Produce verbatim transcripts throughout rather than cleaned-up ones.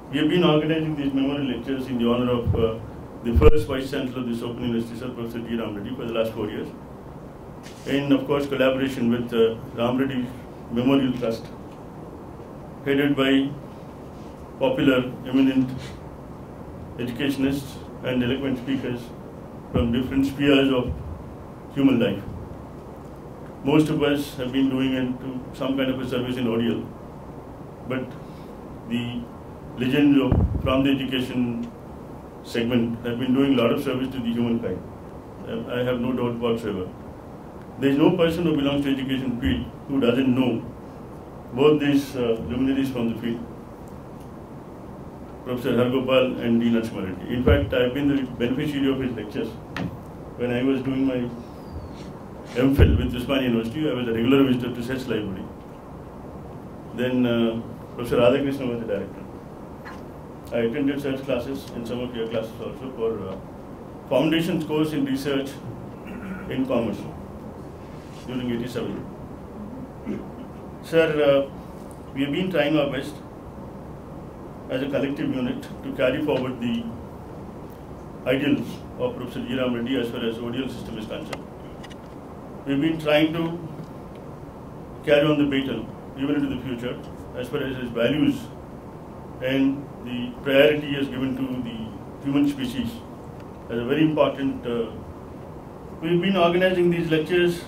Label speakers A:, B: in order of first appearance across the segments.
A: we have been organizing these memorial lectures in the honor of uh, the first Vice Chancellor of this Open University, Sir Professor G. Ram Reddy, for the last four years. In, of course, collaboration with uh, Ram Reddy Memorial Trust, headed by popular, eminent educationists and eloquent speakers from different spheres of human life. Most of us have been doing into some kind of a service in O D L, but the legends of from the education segment have been doing a lot of service to the humankind. I have no doubt whatsoever. There is no person who belongs to education field who doesn't know both these uh, luminaries from the field, Professor Hargopal and Dean Narasimha Reddy. In fact, I have been the beneficiary of his lectures. When I was doing my M Phil with Usmania University, I was a regular visitor to such library. Then uh, Professor Radhakrishna was the director. I attended such classes and some of your classes also for uh, foundations course in research in commerce during eighty-seven. Sir, uh, we have been trying our best as a collective unit to carry forward the ideals of Professor G. Ram Reddy as far as O D L system is concerned. We have been trying to carry on the baton even into the future as far as his values and the priority he has given to the human species as a very important. Uh, we have been organizing these lectures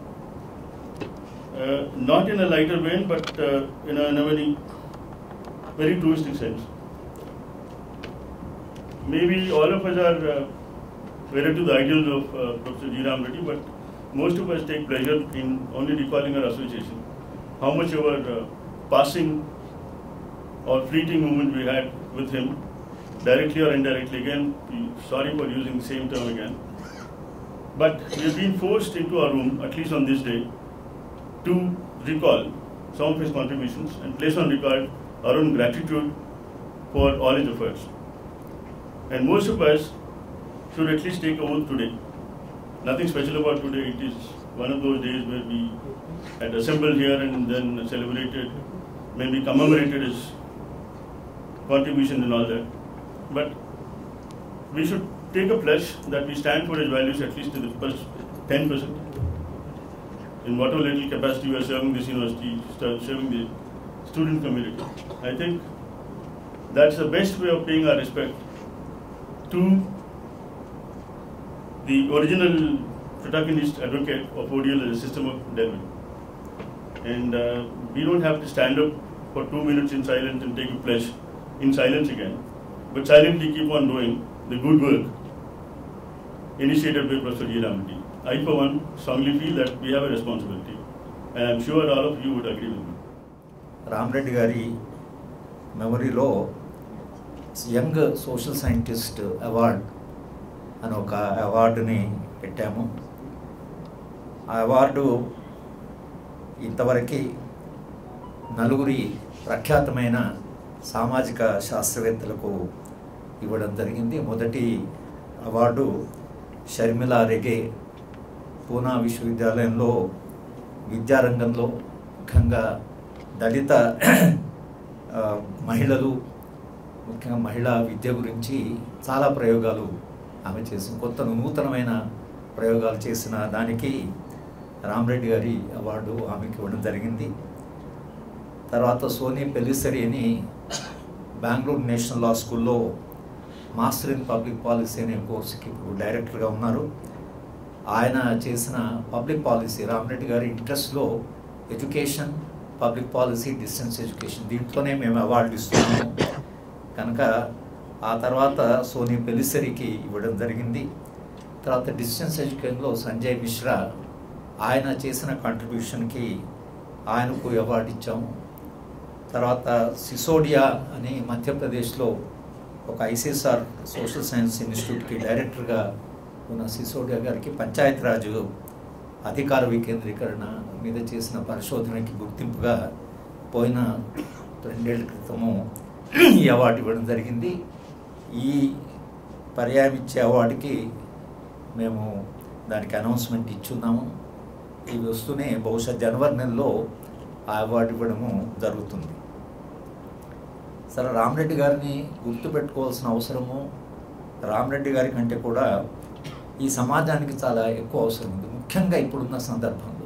A: uh, not in a lighter vein, but uh, in, a, in a very, very truistic sense. Maybe all of us are uh, wedded to the ideals of uh, Professor G. Ram Reddy, but most of us take pleasure in only recalling our association. How much our uh, passing or fleeting moment we had with him, directly or indirectly. Again, sorry for using the same term again. But we have been forced into our room, at least on this day, to recall some of his contributions and place on record our own gratitude for all his efforts. And most of us should at least take a oath today. Nothing special about today. It is one of those days where we had assembled here and then celebrated, maybe commemorated his contributions and all that. But we should take a pledge that we stand for his values at least to the first ten percent. In whatever little capacity we are serving this university, serving the student community. I think that's the best way of paying our respect to the original protagonist advocate of O D L as a system of Delhi. And uh, we don't have to stand up for two minutes in silence and take a pledge in silence again, but silently keep on doing the good work initiated by Professor G. Ram Reddy. I, for one, strongly feel that we have a responsibility, and I'm sure all of you would agree with me.
B: Ram Reddy Gari Memory Law Young Social Scientist Award అని ఒక అవార్డుని పెట్టాము. ఆ award ఇంతవరకు నలుగురి ప్రఖ్యాతమైన సామాజిక శాస్త్రవేత్తలకు ఇవ్వడం జరిగింది. మొదటి అవార్డు షర్మిలా రెగే పూనా విశ్వవిద్యాలయంలో విద్యారంగంలో ముఖ్యంగా దళిత మహిళలు ముఖ్యంగా మహిళా విద్య గురించి చాలా ప్రయోగాలు ఆమె చేసిన కొత్త నూతనమైన ప్రయోగాలు చేసిన దానికి రామ్ రెడ్డి గారి అవార్డు ఆమెకి ఇవ్వడం జరిగింది. తర్వాత సోనీ పెల్లిసరి అని బెంగళూరు నేషనల్ లా స్కూల్లో మాస్టర్ ఇన్ పబ్లిక్ పాలసీ అనే కోర్సుకి ఇప్పుడు డైరెక్టర్గా ఉన్నారు. ఆయన చేసిన పబ్లిక్ పాలసీ రామ్ రెడ్డి గారి ఇంట్రెస్ట్లో education, public policy, distance education దీంట్లోనే మేము అవార్డు ఇస్తున్నాము కనుక ఆ తర్వాత సోనీ పెల్లిసరికి ఇవ్వడం జరిగింది. తర్వాత డిస్టెన్స్ ఎడ్యుకేషన్లో సంజయ్ మిశ్రా ఆయన చేసిన కాంట్రిబ్యూషన్కి ఆయనకు అవార్డు ఇచ్చాము. తర్వాత సిసోడియా అని మధ్యప్రదేశ్లో ఒక ఐసీఎస్ఆర్ సోషల్ సైన్స్ ఇన్స్టిట్యూట్కి డైరెక్టర్గా ఉన్న సిసోడియా గారికి పంచాయతీరాజ్ అధికార వికేంద్రీకరణ మీద చేసిన పరిశోధనకి గుర్తింపుగా పోయిన రెండేళ్ల క్రితము ఈ అవార్డు ఇవ్వడం జరిగింది. ఈ పర్యాయం ఇచ్చే అవార్డుకి మేము దానికి అనౌన్స్మెంట్ ఇచ్చున్నాము. ఇవి వస్తూనే బహుశా జనవరి నెలలో ఆ అవార్డు ఇవ్వడము జరుగుతుంది. సరే రామరెడ్డి గారిని గుర్తుపెట్టుకోవాల్సిన అవసరము రామరెడ్డి గారి కంటే కూడా ఈ సమాజానికి చాలా ఎక్కువ అవసరం ఉంది. ముఖ్యంగా ఇప్పుడున్న సందర్భంలో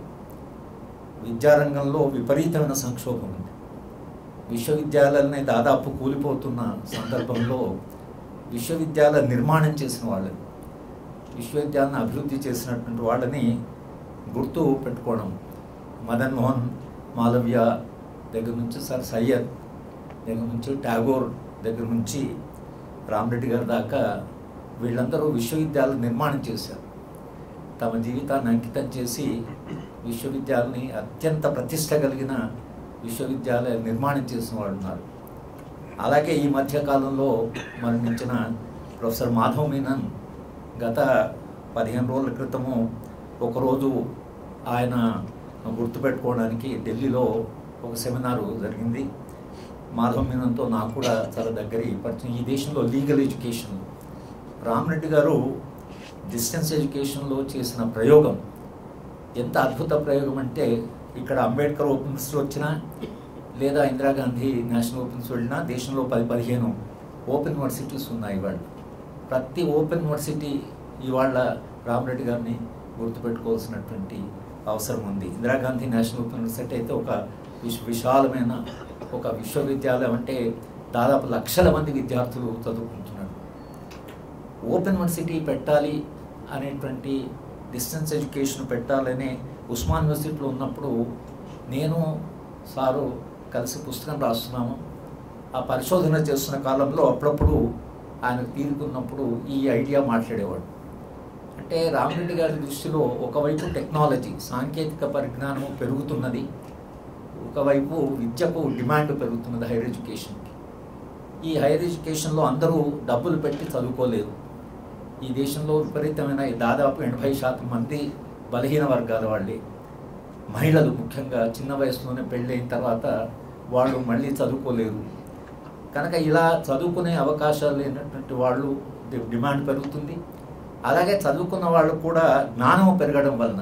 B: విద్యారంగంలో విపరీతమైన సంక్షోభం ఉంది. విశ్వవిద్యాలయాలనే దాదాపు కూలిపోతున్న సందర్భంలో విశ్వవిద్యాలయ నిర్మాణం చేసిన వాళ్ళని, విశ్వవిద్యాలయాన్ని అభివృద్ధి చేసినటువంటి వాళ్ళని గుర్తు పెట్టుకోవడం, మదన్ మోహన్ మాలవ్య దగ్గర నుంచి సర్ సయ్యద్ దగ్గర నుంచి టాగోర్ దగ్గర నుంచి రామరెడ్డి గారి దాకా వీళ్ళందరూ విశ్వవిద్యాలయం నిర్మాణం చేశారు. తమ జీవితాన్ని అంకితం చేసి విశ్వవిద్యాలయాన్ని అత్యంత ప్రతిష్ట కలిగిన విశ్వవిద్యాలయ నిర్మాణం చేసిన వాళ్ళు ఉన్నారు. అలాగే ఈ మధ్యకాలంలో మరణించిన ప్రొఫెసర్ మాధవ్ మీనన్ గత పదిహేను రోజుల క్రితము ఒకరోజు ఆయన గుర్తుపెట్టుకోవడానికి ఢిల్లీలో ఒక సెమినారు జరిగింది. మాధవ్ మీనన్తో నాకు కూడా చాలా దగ్గరి పరిచయం. ఈ దేశంలో లీగల్ ఎడ్యుకేషన్ రామరెడ్డి గారు డిస్టెన్స్ ఎడ్యుకేషన్లో చేసిన ప్రయోగం ఎంత అద్భుత ప్రయోగం అంటే, ఇక్కడ అంబేద్కర్ ఓపెన్ యూనివర్సిటీ వచ్చినా లేదా ఇందిరాగాంధీ నేషనల్ ఓపెన్ యూనివర్సిటీ వెళ్ళినా దేశంలో పది పదిహేను ఓపెన్ యూనివర్సిటీస్ ఉన్నాయి. ఇవాళ ప్రతి ఓపెన్ యూనివర్సిటీ ఇవాళ రామరెడ్డి గారిని గుర్తుపెట్టుకోవాల్సినటువంటి అవసరం ఉంది. ఇందిరాగాంధీ నేషనల్ ఓపెన్ యూనివర్సిటీ అయితే ఒక విశ్ విశాలమైన ఒక విశ్వవిద్యాలయం, అంటే దాదాపు లక్షల మంది విద్యార్థులు చదువుకుంటున్నారు. ఓపెన్ యూనివర్సిటీ పెట్టాలి అనేటువంటి డిస్టెన్స్ ఎడ్యుకేషన్ పెట్టాలనే ఉస్మాన్ యూనివర్సిటీలో ఉన్నప్పుడు నేను సారు కలిసి పుస్తకం రాస్తున్నాము. ఆ పరిశోధన చేస్తున్న కాలంలో అప్పుడప్పుడు ఆయన తీరుకున్నప్పుడు ఈ ఐడియా మాట్లాడేవాడు. అంటే రామరెడ్డి గారి దృష్టిలో ఒకవైపు టెక్నాలజీ సాంకేతిక పరిజ్ఞానము పెరుగుతున్నది, ఒకవైపు విద్యకు డిమాండ్ పెరుగుతున్నది హైయర్ ఎడ్యుకేషన్కి. ఈ హైయర్ ఎడ్యుకేషన్లో అందరూ డబ్బులు పెట్టి చదువుకోలేరు. ఈ దేశంలో విపరీతమైన దాదాపు ఎనభై శాతం మంది బలహీన వర్గాల వాళ్ళే. మహిళలు ముఖ్యంగా చిన్న వయసులోనే పెళ్ళైన తర్వాత వాళ్ళు మళ్ళీ చదువుకోలేరు. కనుక ఇలా చదువుకునే అవకాశాలు లేనటువంటి వాళ్ళు డిమాండ్ పెరుగుతుంది. అలాగే చదువుకున్న వాళ్ళు కూడా జ్ఞానం పెరగడం వలన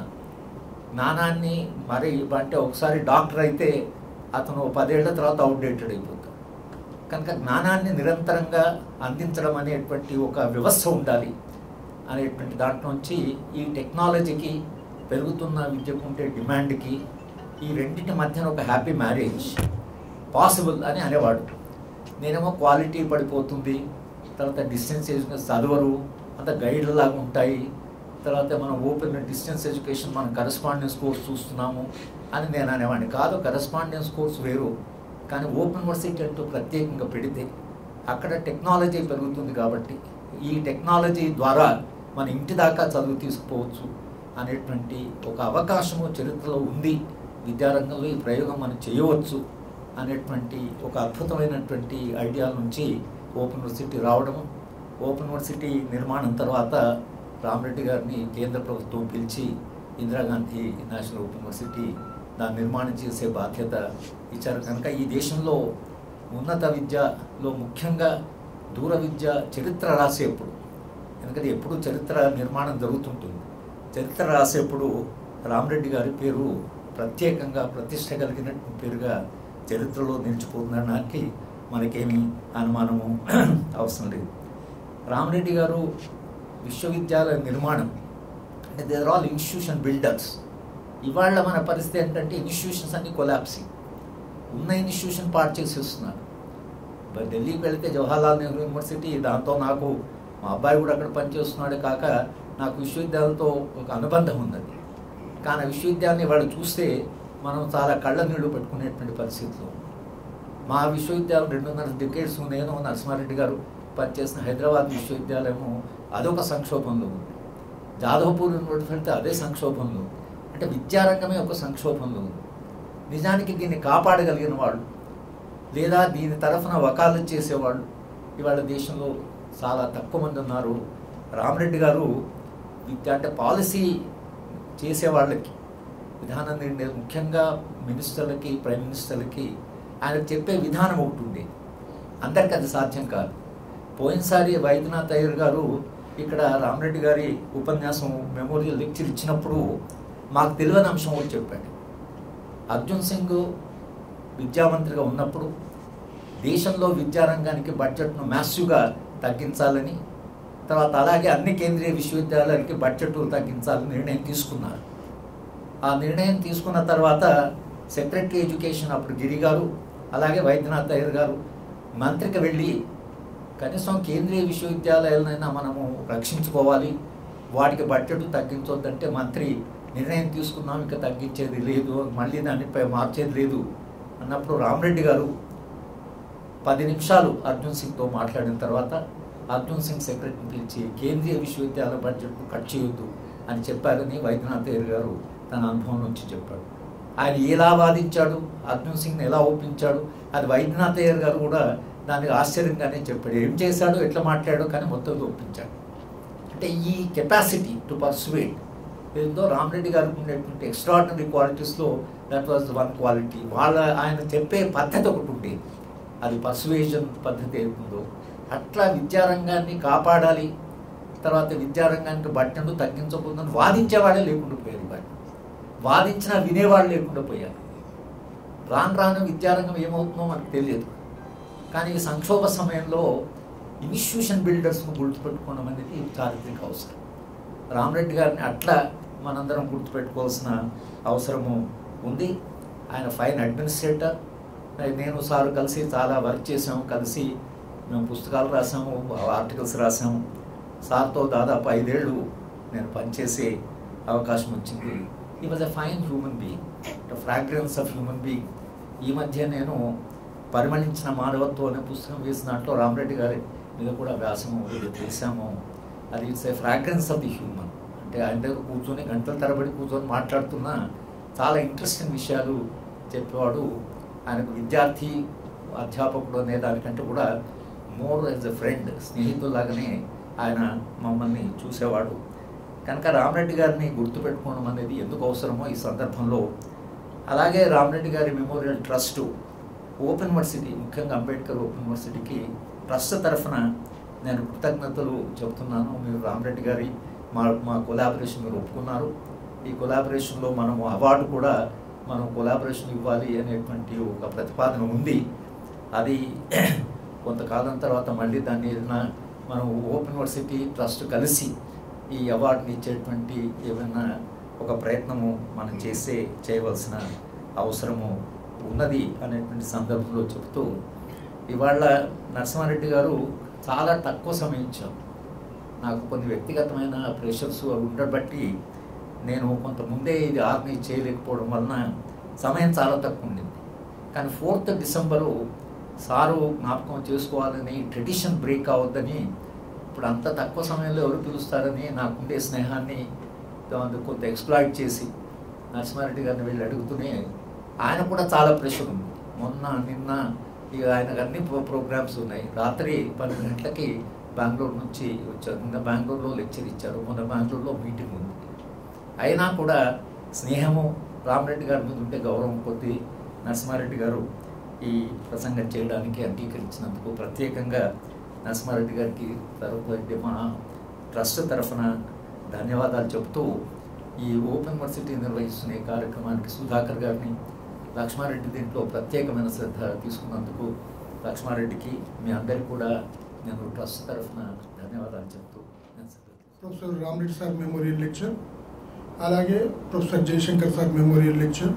B: జ్ఞానాన్ని మరి అంటే ఒకసారి డాక్టర్ అయితే అతను పదేళ్ల తర్వాత అవుట్డేటెడ్ అయిపోతాడు. కనుక జ్ఞానాన్ని నిరంతరంగా అందించడం అనేటువంటి ఒక వ్యవస్థ ఉండాలి అనేటువంటి దాంట్లోంచి ఈ టెక్నాలజీకి పెరుగుతున్న విద్యకు ఉంటే డిమాండ్కి ఈ రెండింటి మధ్యన ఒక హ్యాపీ మ్యారేజ్ పాసిబుల్ అని అనేవాడు. నేనేమో క్వాలిటీ పడిపోతుంది, తర్వాత డిస్టెన్స్ ఎడ్యుకేషన్ చదవరు, అంత గైడ్ లాగా ఉంటాయి, తర్వాత మనం ఓపెన్ డిస్టెన్స్ ఎడ్యుకేషన్ మనం కరెస్పాండెన్స్ కోర్స్ చూస్తున్నాము అని నేను అనేవాడిని. కాదు, కరెస్పాండెన్స్ కోర్స్ వేరు, కానీ ఓపెన్ యూనివర్సిటీ అంటూ ప్రత్యేకంగా పెడితే అక్కడ టెక్నాలజీ పెరుగుతుంది కాబట్టి ఈ టెక్నాలజీ ద్వారా మన ఇంటి దాకా చదువు తీసుకుపోవచ్చు అనేటువంటి ఒక అవకాశము చరిత్రలో ఉంది. విద్యారంగంలో ఈ ప్రయోగం మనం చేయవచ్చు అనేటువంటి ఒక అద్భుతమైనటువంటి ఐడియా నుంచి ఓపెన్ యూనివర్సిటీ రావడము, ఓపెన్ యూనివర్సిటీ నిర్మాణం తర్వాత రామరెడ్డి గారిని కేంద్ర ప్రభుత్వం పిలిచి ఇందిరాగాంధీ నేషనల్ ఓపెన్ యూనివర్సిటీ దాన్ని నిర్మాణం చేసే బాధ్యత ఇచ్చారు. కనుక ఈ దేశంలో ఉన్నత విద్యలో ముఖ్యంగా దూర విద్య చరిత్ర రాసేప్పుడు, ఎందుకంటే ఎప్పుడు చరిత్ర నిర్మాణం జరుగుతుంటుంది, చరిత్ర రాసేప్పుడు రామరెడ్డి గారి పేరు ప్రత్యేకంగా ప్రతిష్ట కలిగిన పేరుగా చరిత్రలో నిలిచిపోతుందనడానికి మనకేమీ అనుమానము అవసరం లేదు. రామరెడ్డి గారు విశ్వవిద్యాలయ నిర్మాణం అంటే they are all institution builders. ఇవాళ మన పరిస్థితి ఏంటంటే ఇన్స్టిట్యూషన్స్ అన్ని కొలాప్సింగ్, ఉన్న ఇన్స్టిట్యూషన్ పాటు చేసేస్తున్నారు. ఢిల్లీకి వెళితే జవహర్లాల్ నెహ్రూ యూనివర్సిటీ, దాంతో నాకు మా అబ్బాయి కూడా అక్కడ పనిచేస్తున్నాడే కాక నాకు విశ్వవిద్యాలయంతో ఒక అనుబంధం ఉన్నది. కానీ విశ్వవిద్యాలయాన్ని వాళ్ళు చూస్తే మనం చాలా కళ్ళ నీళ్లు పెట్టుకునేటువంటి పరిస్థితులు. మా విశ్వవిద్యాలయం రెండున్నర డికేట్స్ నేను నరసింహారెడ్డి గారు పనిచేసిన హైదరాబాద్ విశ్వవిద్యాలయము అదొక సంక్షోభంలో ఉంది. జాదవ్పూర్ యూనివర్సిటీ వెళ్తే అదే సంక్షోభంలో ఉంది. అంటే విద్యారంగమే ఒక సంక్షోభంలో ఉంది. నిజానికి దీన్ని కాపాడగలిగిన వాళ్ళు లేదా దీని తరఫున వకాలత్ చేసేవాళ్ళు ఇవాళ దేశంలో చాలా తక్కువ మంది ఉన్నారు. రామరెడ్డి గారు విద్య అంటే పాలసీ చేసేవాళ్ళకి, విధానం నిర్ణయం ముఖ్యంగా మినిస్టర్లకి, ప్రైమ్ మినిస్టర్లకి ఆయనకు చెప్పే విధానం ఒకటి ఉంది. అందరికీ అది సాధ్యం కాదు. పోయినసారి వైద్యనాథ్ అయ్యర్ గారు ఇక్కడ రామరెడ్డి గారి ఉపన్యాసం మెమోరియల్ లెక్చర్ ఇచ్చినప్పుడు మాకు తెలియని అంశం ఒకటి చెప్పాడు. అర్జున్ సింగ్ విద్యామంత్రిగా ఉన్నప్పుడు దేశంలో విద్యారంగానికి బడ్జెట్ను మ్యాసివ్గా తగ్గించాలని, తర్వాత అలాగే అన్ని కేంద్రీయ విశ్వవిద్యాలయాలకి బడ్జెట్ తగ్గించాలని నిర్ణయం తీసుకున్నారు. ఆ నిర్ణయం తీసుకున్న తర్వాత సెక్రటరీ ఎడ్యుకేషన్ అప్పుడు గిరి గారు అలాగే వైద్యనాథ్ అయ్యర్ గారు మంత్రికి వెళ్ళి కనీసం కేంద్రీయ విశ్వవిద్యాలయాలనైనా మనము రక్షించుకోవాలి, వాటికి బడ్జెట్ తగ్గించొద్దంటే మంత్రి నిర్ణయం తీసుకున్నాం, ఇంకా తగ్గించేది లేదు, మళ్ళీ దానిపై మార్చేది లేదు అన్నప్పుడు రామరెడ్డి గారు పది నిమిషాలు అర్జున్ సింగ్తో మాట్లాడిన తర్వాత అర్జున్ సింగ్ సెక్రటరీని పిలిచి కేంద్రీయ విశ్వవిద్యాలయ బడ్జెట్ను కట్ చేయొద్దు అని చెప్పారని వైద్యనాథ్ అయ్యర్ గారు తన అనుభవం నుంచి చెప్పాడు. ఆయన ఎలా వాదించాడు, అర్జున్ సింగ్ని ఎలా ఒప్పించాడు, అది వైద్యనాథ్ అయ్యర్ గారు కూడా దానికి ఆశ్చర్యంగానే చెప్పాడు. ఏం చేశాడో ఎట్లా మాట్లాడాడో కానీ మొత్తం ఒప్పించాడు. అంటే ఈ కెపాసిటీ టు పర్సువేట్ ఏదో రామరెడ్డి గారికి ఉండేటువంటి ఎక్స్ట్రాడినరీ క్వాలిటీస్లో దట్ వాజ్ వన్ క్వాలిటీ. వాళ్ళ ఆయన చెప్పే పద్ధతి ఒకటి ఉండేది, అది పర్సువేషన్ పద్ధతి ఏముందో అట్లా విద్యారంగాన్ని కాపాడాలి, తర్వాత విద్యారంగానికి బడ్జెట్ తగ్గించకూడదని వాదించేవాళ్ళే లేకుండా పోయారు. బట్ వాదించినా వినేవాళ్ళు లేకుండా పోయారు. రాను రాను విద్యారంగం ఏమవుతుందో మనకు తెలియదు. కానీ ఈ సంక్షోభ సమయంలో ఇన్స్టిట్యూషన్ బిల్డర్స్ను గుర్తుపెట్టుకోవడం అనేది చారిత్రక అవసరం. రామరెడ్డి గారిని అట్లా మనందరం గుర్తుపెట్టుకోవాల్సిన అవసరము ఉంది. ఆయన ఫైన్ అడ్మినిస్ట్రేటర్. నేను సార్ కలిసి చాలా వర్క్ చేసాము, కలిసి మేము పుస్తకాలు రాసాము, ఆర్టికల్స్ రాసాము. సార్తో దాదాపు ఐదేళ్ళు నేను పనిచేసే అవకాశం వచ్చింది. ఈ was a fine human being, the fragrance of human being. ఈ మధ్య నేను పరిమళించిన మానవత్వం అనే పుస్తకం వేసిన దాంట్లో రామరెడ్డి గారి మీద కూడా వ్యాసము చేశాము. అది it's a fragrance of the human. అంటే ఆయన దగ్గర కూర్చొని గంటల తరబడి కూర్చొని మాట్లాడుతున్న చాలా ఇంట్రెస్టింగ్ విషయాలు చెప్పేవాడు. ఆయనకు విద్యార్థి అధ్యాపకుడు అనే దానికంటే కూడా మోర్ యాజ్ ఎ ఫ్రెండ్, స్నేహితులాగానే ఆయన మమ్మల్ని చూసేవాడు. కనుక రామరెడ్డి గారిని గుర్తుపెట్టుకోవడం అనేది ఎందుకు అవసరమో ఈ సందర్భంలో, అలాగే రామరెడ్డి గారి మెమోరియల్ ట్రస్ట్ ఓపెన్ యూనివర్సిటీ, ముఖ్యంగా అంబేద్కర్ ఓపెన్ యూనివర్సిటీకి ట్రస్ట్ తరఫున నేను కృతజ్ఞతలు చెబుతున్నాను. మీరు రామరెడ్డి గారి మా మా కొలాబరేషన్ మీరు ఒప్పుకున్నారు. ఈ కొలాబరేషన్లో మనము అవార్డు కూడా మనం కొలాబరేషన్ ఇవ్వాలి అనేటువంటి ఒక ప్రతిపాదన ఉంది. అది కొంతకాలం తర్వాత మళ్ళీ దాన్ని ఏదైనా మనం ఓపెన్ యూనివర్సిటీ ట్రస్ట్ కలిసి ఈ అవార్డుని ఇచ్చేటువంటి ఏమైనా ఒక ప్రయత్నము మనం చేసే చేయవలసిన అవసరము ఉన్నది అనేటువంటి సందర్భంలో చెబుతూ, ఇవాళ నరసింహారెడ్డి గారు చాలా తక్కువ సమయం ఇచ్చారు. నాకు కొన్ని వ్యక్తిగతమైన ప్రెషర్స్ అవి ఉండబట్టి నేను కొంత ముందే ఇది ఆర్గనైజ్ చేయలేకపోవడం వలన సమయం చాలా తక్కువ ఉండింది. కానీ ఫోర్త్ డిసెంబరు సారు జ్ఞాపకం చేసుకోవాలని, ట్రెడిషన్ బ్రేక్ అవ్వద్దని, ఇప్పుడు అంత తక్కువ సమయంలో ఎవరు పిలుస్తారని నాకుండే స్నేహాన్ని కొంత ఎక్స్ప్లాయిట్ చేసి నరసింహారెడ్డి గారిని వెళ్ళి అడుగుతూనే ఆయన కూడా చాలా ప్రెషర్ ఉంది. మొన్న నిన్న ఇక ఆయనకు అన్ని ప్రోగ్రామ్స్ ఉన్నాయి. రాత్రి పన్నెండు గంటలకి బెంగళూరు నుంచి వచ్చారు. నిన్న బెంగళూరులో లెక్చర్ ఇచ్చారు, మొన్న బెంగళూరులో మీటింగ్ ఉంది. అయినా కూడా స్నేహము రామరెడ్డి గారి మీద ఉంటే గౌరవం కొద్దీ నరసింహారెడ్డి గారు ఈ ప్రసంగం చేయడానికి అంగీకరించినందుకు ప్రత్యేకంగా నరసింహారెడ్డి గారికి తరఫు మా ట్రస్ట్ తరఫున ధన్యవాదాలు చెబుతూ, ఈ ఓపెన్ యూనివర్సిటీ నిర్వహిస్తున్న ఈ కార్యక్రమానికి సుధాకర్ గారిని, లక్ష్మారెడ్డి దీంట్లో ప్రత్యేకమైన శ్రద్ధ తీసుకున్నందుకు లక్ష్మారెడ్డికి మీ అందరికీ కూడా నేను ట్రస్ట్ తరఫున ధన్యవాదాలు చెప్తూ
C: professor Ramareddy sir memorial lecture, అలాగే professor Jayashankar sir memorial lecture,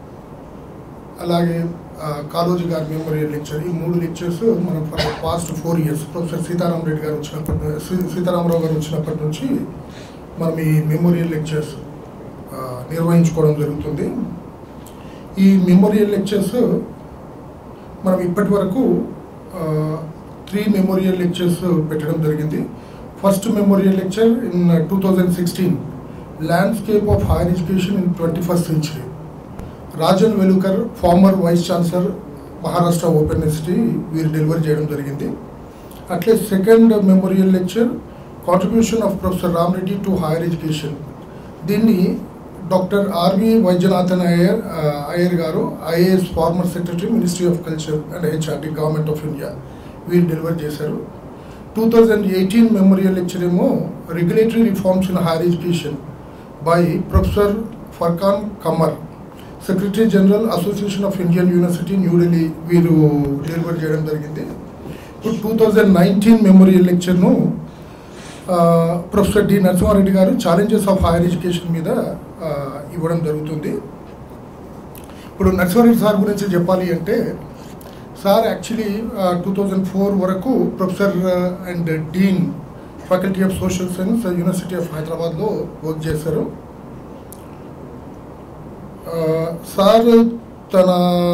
C: అలాగే కాళోజీ గారి మెమోరియల్ లెక్చర్, ఈ మూడు లెక్చర్స్ మనం for past four years professor Sitaramareddy గారు వచ్చినప్పటి సీతారామరావు గారు వచ్చినప్పటి నుంచి మనం ఈ మెమోరియల్ లెక్చర్స్ నిర్వహించుకోవడం జరుగుతుంది. ఈ మెమోరియల్ లెక్చర్స్ మనం ఇప్పటి వరకు త్రీ మెమోరియల్ లెక్చర్స్ పెట్టడం జరిగింది. First memorial lecture in two thousand sixteen, landscape of higher education in twenty first century, Rajan Welukar, former vice chancellor Maharashtra open university, వీరు డెలివరీ చేయడం జరిగింది. అట్లే second memorial lecture, contribution of professor Ramareddy to higher education, దీన్ని doctor R V Vaidyanathan Ayyar Ayyar గారు, IAS former secretary, ministry of culture and HRD, government of India, వీరు delivery చేశారు. Two thousand eighteen memorial lecture ఏమో regulatory reforms in higher education by professor Furqan Qamar, secretary general association of Indian university New Delhi వీరు deliver చేయడం జరిగింది. ఇప్పుడు two thousand nineteen memorial లెక్చర్ను professor D Narasimhareddy గారు challenges of higher education మీద ఇవ్వడం జరుగుతుంది. ఇప్పుడు నరసింహారెడ్డి సార్ గురించి చెప్పాలి అంటే sir actually two thousand four వరకు professor and dean faculty of social science university of హైదరాబాద్లో వర్క్ చేశారు. సార్ తన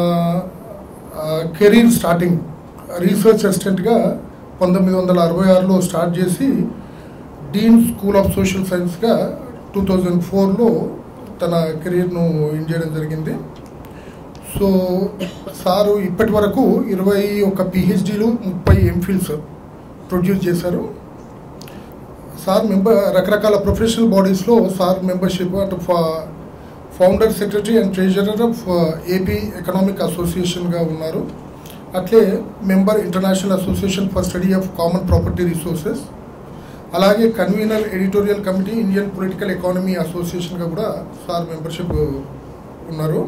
C: కెరీర్ స్టార్టింగ్ రీసెర్చ్ అసిస్టెంట్గా పంతొమ్మిది వందల అరవై ఆరులో స్టార్ట్ చేసి డీన్ స్కూల్ ఆఫ్ సోషల్ సైన్స్గా టూ థౌజండ్ ఫోర్లో తన కెరీర్ను ఎండ్ చేయడం జరిగింది. సో సారు ఇప్పటి వరకు ఇరవై ఒక పిహెచ్డీలు ముప్పై ఎంఫిల్స్ ప్రొడ్యూస్ చేశారు. సార్ మెంబర్ రకరకాల ప్రొఫెషనల్ బాడీస్లో సార్ మెంబర్షిప్ అంటే founder secretary and treasurer of AP economic అసోసియేషన్గా ఉన్నారు. అట్లే member international association for study of common property resources, అలాగే convener editorial committee Indian political economy అసోసియేషన్గా కూడా సార్ మెంబర్షిప్ ఉన్నారు.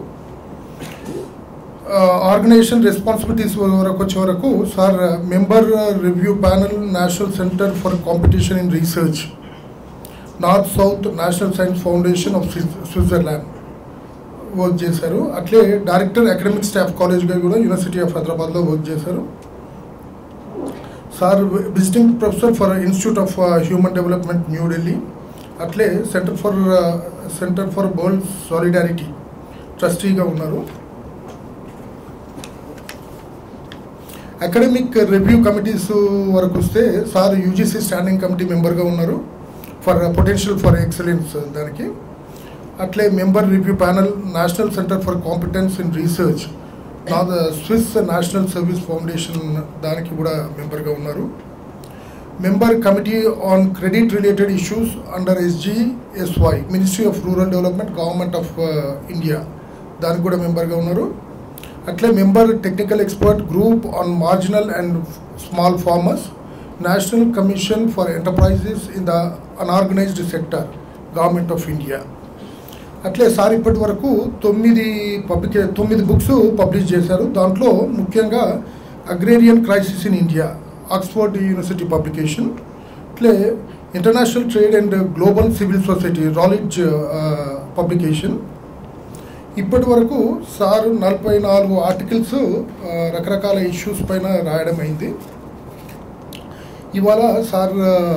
C: ఆర్గనైజేషన్ రెస్పాన్సిబిలిటీస్ వరకు వచ్చే వరకు sir member review panel national center for competition in research, north south national science foundation of Switzerland work చేశారు. అట్లే director academic staff కాలేజ్గా కూడా యూనివర్సిటీ ఆఫ్ హైదరాబాద్లో వర్క్ చేశారు. Sir visiting professor for institute of human development New Delhi, అట్లే center for center for world solidarity ట్రస్టీగా ఉన్నారు. Academic review committees వరకు వస్తే సార్ యూజీసీ స్టాండింగ్ కమిటీ మెంబర్గా ఉన్నారు ఫర్ పొటెన్షియల్ ఫర్ ఎక్సలెన్స్ దానికి. అట్లే member review panel national center for competence in research, నా స్విస్ నేషనల్ సర్వీస్ ఫౌండేషన్ దానికి కూడా మెంబర్గా ఉన్నారు. Member committee on credit related issues under SGSY ministry of rural development government of India దానికి కూడా మెంబర్గా ఉన్నారు. అట్లే member technical expert group on marginal and small farmers, national commission for enterprises in the unorganized sector government of India. అట్లే sir ఇప్పటి వరకు తొమ్మిది పబ్లికే తొమ్మిది బుక్స్ పబ్లిష్ చేశారు. దాంట్లో ముఖ్యంగా agrarian crisis in India Oxford university publication, అట్లే international trade and global civil society Routledge publication. ఇప్పటి వరకు సార్ నలభై నాలుగు ఆర్టికల్స్ రకరకాల ఇష్యూస్ పైన రాయడం అయింది. ఇవాళ sir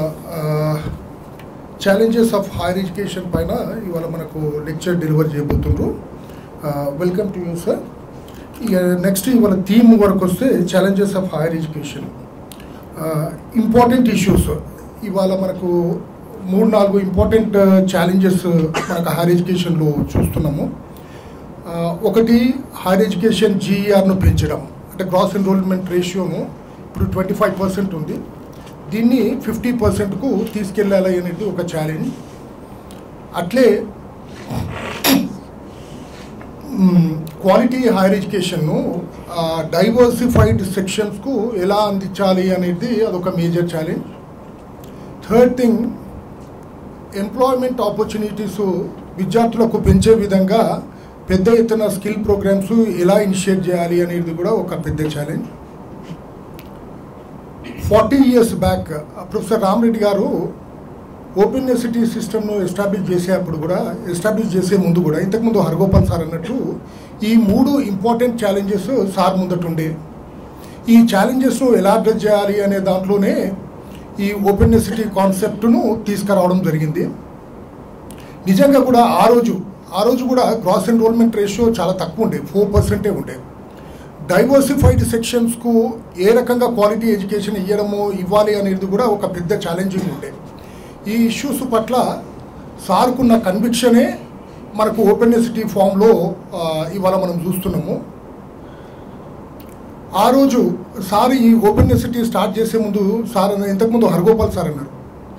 C: challenges of higher education పైన ఇవాళ మనకు లెక్చర్ డెలివర్ చేయబోతున్నారు. Welcome to you sir. ఇక నెక్స్ట్ ఇవాళ థీమ్ వరకు వస్తే challenges of higher education important issues. ఇవాళ మనకు మూడు నాలుగు ఇంపార్టెంట్ ఛాలెంజెస్ మనకు హైయర్ ఎడ్యుకేషన్లో చూస్తున్నాము. ఒకటి హైయర్ ఎడ్యుకేషన్ జీఈఆర్ను పెంచడం, అంటే గ్రాస్ ఎన్రోల్మెంట్ రేషియోను ఇప్పుడు ట్వంటీ ఫైవ్ పర్సెంట్ ఉంది, దీన్ని ఫిఫ్టీ పర్సెంట్కు తీసుకెళ్ళాలి అనేది ఒక ఛాలెంజ్. అట్లే క్వాలిటీ హైయర్ ఎడ్యుకేషన్ను డైవర్సిఫైడ్ సెక్షన్స్కు ఎలా అందించాలి అనేది అదొక major challenge. Third thing, employment opportunities విద్యార్థులకు పెంచే విధంగా పెద్ద ఎత్తున స్కిల్ ప్రోగ్రామ్స్ ఎలా ఇనిషియేట్ చేయాలి అనేది కూడా ఒక పెద్ద challenge. Forty years back professor Ramareddy గారు ఓపెన్ యూనివర్సిటీ సిస్టమ్ను ఎస్టాబ్లిష్ చేసేటప్పుడు కూడా ఎస్టాబ్లిష్ చేసే ముందు కూడా ఇంతకుముందు హరగోపాల్ సార్ అన్నట్టు ఈ మూడు ఇంపార్టెంట్ ఛాలెంజెస్ సార్ ముందట ఉండే. ఈ ఛాలెంజెస్ను ఎలా అడ్రస్ చేయాలి అనే దాంట్లోనే ఈ ఓపెన్ యూనివర్సిటీ కాన్సెప్ట్ను తీసుకురావడం జరిగింది. నిజంగా కూడా ఆ రోజు ఆ రోజు కూడా గ్రాస్ ఎన్రోల్మెంట్ రేషియో చాలా తక్కువ ఉండే, ఫోర్ పర్సెంటే ఉండే. డైవర్సిఫైడ్ సెక్షన్స్కు ఏ రకంగా క్వాలిటీ ఎడ్యుకేషన్ ఇవ్వడము ఇవ్వాలి అనేది కూడా ఒక పెద్ద ఛాలెంజింగ్ ఉండే. ఈ ఇష్యూస్ పట్ల సార్కున్న కన్విక్షనే మనకు ఓపెన్ యూనివర్సిటీ ఫామ్లో ఇవాళ మనం చూస్తున్నాము. ఆ రోజు సార్ ఈ ఓపెన్ యూనివర్సిటీ స్టార్ట్ చేసే ముందు సార్ ఇంతకుముందు హరగోపాల్ సార్ అన్నారు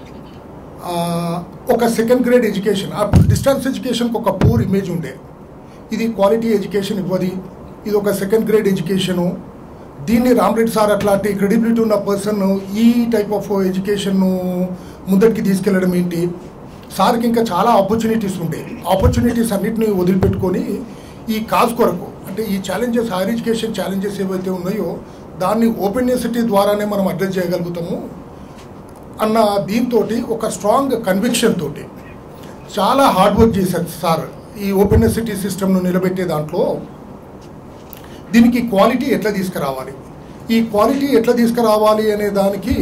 C: ఒక సెకండ్ గ్రేడ్ ఎడ్యుకేషన్, ఆ డిస్టెన్స్ ఎడ్యుకేషన్కి ఒక పూర్ ఇమేజ్ ఉండే, ఇది క్వాలిటీ ఎడ్యుకేషన్ ఇవ్వది, ఇది ఒక సెకండ్ గ్రేడ్ ఎడ్యుకేషను, దీన్ని రామరెడ్డి సార్ అట్లాంటి క్రెడిబిలిటీ ఉన్న పర్సన్ ఈ టైప్ ఆఫ్ ఎడ్యుకేషన్ను ముందటికి తీసుకెళ్ళడం ఏంటి. సార్కి ఇంకా చాలా ఆపర్చునిటీస్ ఉండే, ఆపర్చునిటీస్ అన్నిటిని వదిలిపెట్టుకొని ఈ కాజ్ కొరకు అంటే ఈ ఛాలెంజెస్ హైయర్ ఎడ్యుకేషన్ ఛాలెంజెస్ ఏవైతే ఉన్నాయో దాన్ని ఓపెన్ యూనివర్సిటీ ద్వారానే మనం అడ్రస్ చేయగలుగుతాము అన్న దీంతో ఒక స్ట్రాంగ్ కన్విక్షన్ తోటి చాలా హార్డ్ వర్క్ చేశారు సార్ ఈ ఓపెన్ యూనివర్సిటీ సిస్టమ్ను నిలబెట్టే దాంట్లో. దీనికి క్వాలిటీ ఎట్లా తీసుకురావాలి, ఈ క్వాలిటీ ఎట్లా తీసుకురావాలి అనే దానికి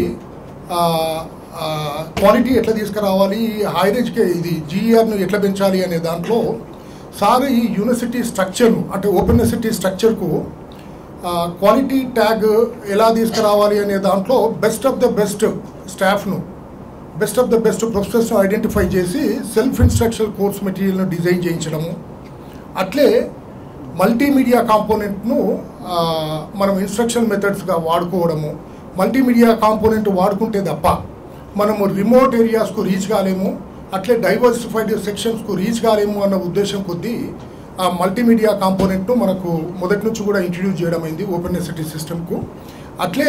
C: క్వాలిటీ ఎట్లా తీసుకురావాలి, హైయర్ ఎడ్యుకే ఇది జీఈఆర్ను ఎట్లా పెంచాలి అనే దాంట్లో సార్ ఈ యూనివర్సిటీ స్ట్రక్చర్ను అంటే ఓపెన్ యూనివర్సిటీ స్ట్రక్చర్కు క్వాలిటీ ట్యాగ్ ఎలా తీసుకురావాలి అనే దాంట్లో బెస్ట్ ఆఫ్ ద బెస్ట్ స్టాఫ్ను బెస్ట్ ఆఫ్ ద బెస్ట్ ప్రొఫెసర్స్ను ఐడెంటిఫై చేసి సెల్ఫ్ ఇన్స్ట్రక్షనల్ కోర్స్ మెటీరియల్ను డిజైన్ చేయించడము. అట్లే మల్టీమీడియా కాంపోనెంట్ను మనం ఇన్స్ట్రక్షన్ మెథడ్స్గా వాడుకోవడము. మల్టీమీడియా కాంపోనెంట్ వాడుకుంటే తప్ప మనము రిమోట్ ఏరియాస్కు రీచ్ కాలేము, అట్లే డైవర్సిఫైడ్ సెక్షన్స్కు రీచ్ కాలేము అన్న ఉద్దేశం కొద్దీ ఆ మల్టీమీడియా కాంపోనెంట్ను మనకు మొదటి నుంచి కూడా ఇంట్రడ్యూస్ చేయడం అయింది ఓపెన్ యూనివర్సిటీ సిస్టమ్కు. అట్లే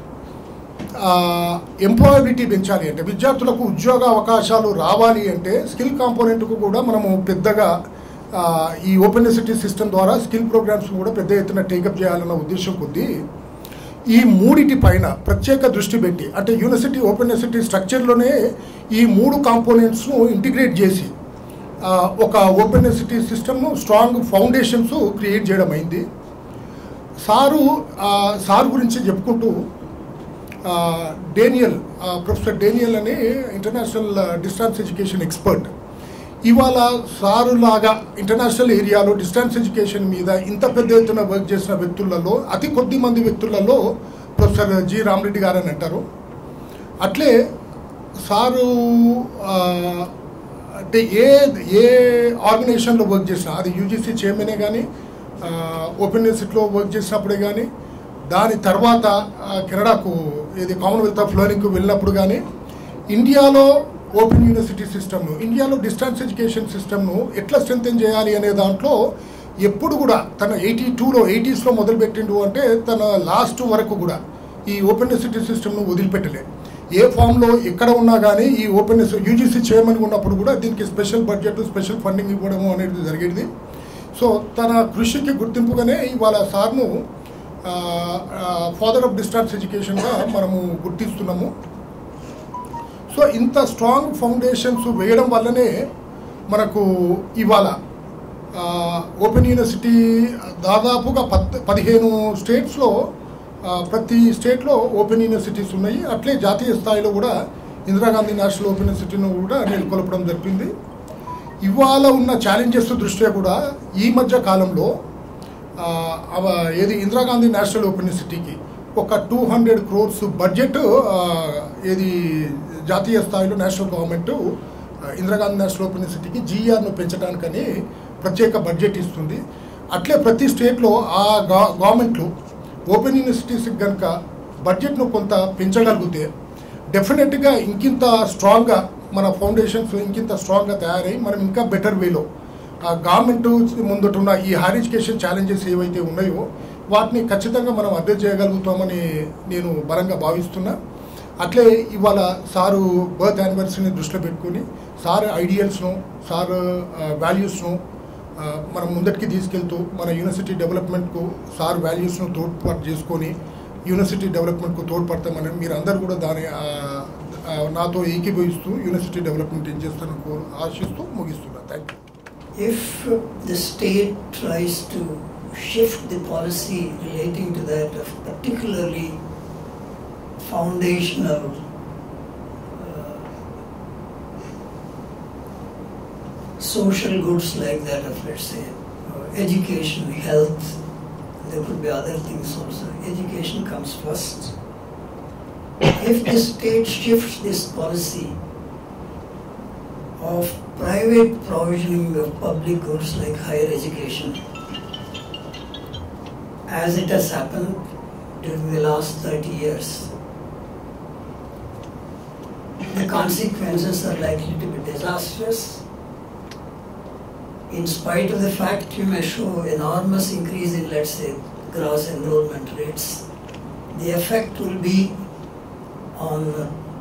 C: ఎంప్లాయబిలిటీ పెంచాలి అంటే విద్యార్థులకు ఉద్యోగ అవకాశాలు రావాలి అంటే స్కిల్ కాంపోనెంట్కు కూడా మనము పెద్దగా ఈ ఓపెన్ యూనివర్సిటీ సిస్టమ్ ద్వారా స్కిల్ ప్రోగ్రామ్స్ కూడా పెద్ద ఎత్తున టేకప్ చేయాలన్న ఉద్దేశం కొద్దీ ఈ మూడిటి పైన ప్రత్యేక దృష్టి పెట్టి అంటే యూనివర్సిటీ ఓపెన్ యూనివర్సిటీ స్ట్రక్చర్లోనే ఈ మూడు కాంపోనెంట్స్ను ఇంటిగ్రేట్ చేసి ఒక ఓపెన్ యూనివర్సిటీ సిస్టమ్ను స్ట్రాంగ్ ఫౌండేషన్స్ క్రియేట్ చేయడం అయింది. సారు సార్ గురించి చెప్పుకుంటూ డేనియల్ ప్రొఫెసర్ డేనియల్ అని ఇంటర్నేషనల్ డిస్టెన్స్ ఎడ్యుకేషన్ ఎక్స్పర్ట్ ఇవాళ సారు లాగా ఇంటర్నేషనల్ ఏరియాలో డిస్టెన్స్ ఎడ్యుకేషన్ మీద ఇంత పెద్ద ఎత్తున వర్క్ చేసిన వ్యక్తులలో అతి కొద్ది మంది వ్యక్తులలో ప్రొఫెసర్ జి రామరెడ్డి గారు అని అంటారు. అట్లే సారు అంటే ఏ ఏ ఆర్గనైజేషన్లో వర్క్ చేసినా అది యూజీసీ చైర్మనే కానీ ఓపెన్ యూనివర్సిటీలో వర్క్ చేసినప్పుడే కానీ దాని తర్వాత కెనడాకు ఇది కామన్వెల్త్ ఆఫ్ లెర్నింగ్కు వెళ్ళినప్పుడు కానీ ఇండియాలో ఓపెన్ యూనివర్సిటీ సిస్టమ్ను ఇండియాలో డిస్టెన్స్ ఎడ్యుకేషన్ సిస్టమ్ను ఎట్లా స్ట్రెంథెన్ చేయాలి అనే దాంట్లో ఎప్పుడు కూడా తన ఎయిటీ టూలో ఎయిటీస్లో మొదలుపెట్టిండు అంటే తన లాస్ట్ వరకు కూడా ఈ ఓపెన్ యూనివర్సిటీ సిస్టమ్ను వదిలిపెట్టలే. ఏ ఫామ్లో ఎక్కడ ఉన్నా కానీ ఈ ఓపెన్ యూజీసీ చైర్మన్ ఉన్నప్పుడు కూడా దీనికి స్పెషల్ బడ్జెట్ స్పెషల్ ఫండింగ్ ఇవ్వడము అనేది జరిగేది. సో తన కృషికి గుర్తింపుగానే ఇవాళ సార్ను ఫాదర్ ఆఫ్ డిస్టెన్స్ ఎడ్యుకేషన్గా మనము గుర్తిస్తున్నాము. సో ఇంత స్ట్రాంగ్ ఫౌండేషన్స్ వేయడం వల్లనే మనకు ఇవాళ ఓపెన్ యూనివర్సిటీ దాదాపుగా పద్ పదిహేను స్టేట్స్లో ప్రతి స్టేట్లో ఓపెన్ యూనివర్సిటీస్ ఉన్నాయి. అట్లే జాతీయ స్థాయిలో కూడా ఇందిరాగాంధీ నేషనల్ ఓపెన్ యూనివర్సిటీని కూడా నెలకొల్పడం జరిగింది. ఇవాళ ఉన్న ఛాలెంజెస్ దృష్ట్యా కూడా ఈ మధ్య కాలంలో ఏది ఇందిరాగాంధీ నేషనల్ ఓపెన్ యూనివర్సిటీకి ఒక టూ హండ్రెడ్ క్రోర్స్ బడ్జెట్ ఏది జాతీయ స్థాయిలో national government Indira Gandhi national open యూనివర్సిటీకి జీఆర్ను పెంచడానికని ప్రత్యేక బడ్జెట్ ఇస్తుంది. అట్లే ప్రతి స్టేట్లో ఆ గవర్నమెంట్లు ఓపెన్ యూనివర్సిటీస్కి కనుక బడ్జెట్ను కొంత పెంచగలిగితే డెఫినెట్గా ఇంకింత స్ట్రాంగ్గా మన ఫౌండేషన్స్ ఇంకింత స్ట్రాంగ్గా తయారై మనం ఇంకా బెటర్ వేలో గవర్నమెంట్ ముందుటున్న ఈ హైయర్ ఎడ్యుకేషన్ ఛాలెంజెస్ ఏవైతే ఉన్నాయో వాటిని ఖచ్చితంగా మనం అడ్రస్ చేయగలుగుతామని నేను బలంగా భావిస్తున్నా. అట్లే ఇవాళ సారు బర్త్ యానివర్సరీని దృష్టిలో పెట్టుకుని సార్ ఐడియల్స్ను సార్ వాల్యూస్ను మనం ముందటికి తీసుకెళ్తూ మన యూనివర్సిటీ డెవలప్మెంట్కు సార్ వాల్యూస్ను తోడ్పాటు చేసుకొని యూనివర్సిటీ డెవలప్మెంట్కు తోడ్పడతామని మీరు అందరూ కూడా దాని నాతో ఏకీభవిస్తూ యూనివర్సిటీ డెవలప్మెంట్ ఏం చేస్తారని ఆశిస్తూ ముగిస్తున్నా. Thank you.
D: If the state tries to shift the policy relating to that of particularly foundational uh, social goods like that of, let's say, uh, education, health, there could be other things also. Education comes first. If the state shifts this policy of private provisioning of public goods like higher education, as it has happened during the last thirty years, the consequences are likely to be disastrous. In spite of the fact you may show enormous increase in, let's say, gross enrollment rates, the effect will be on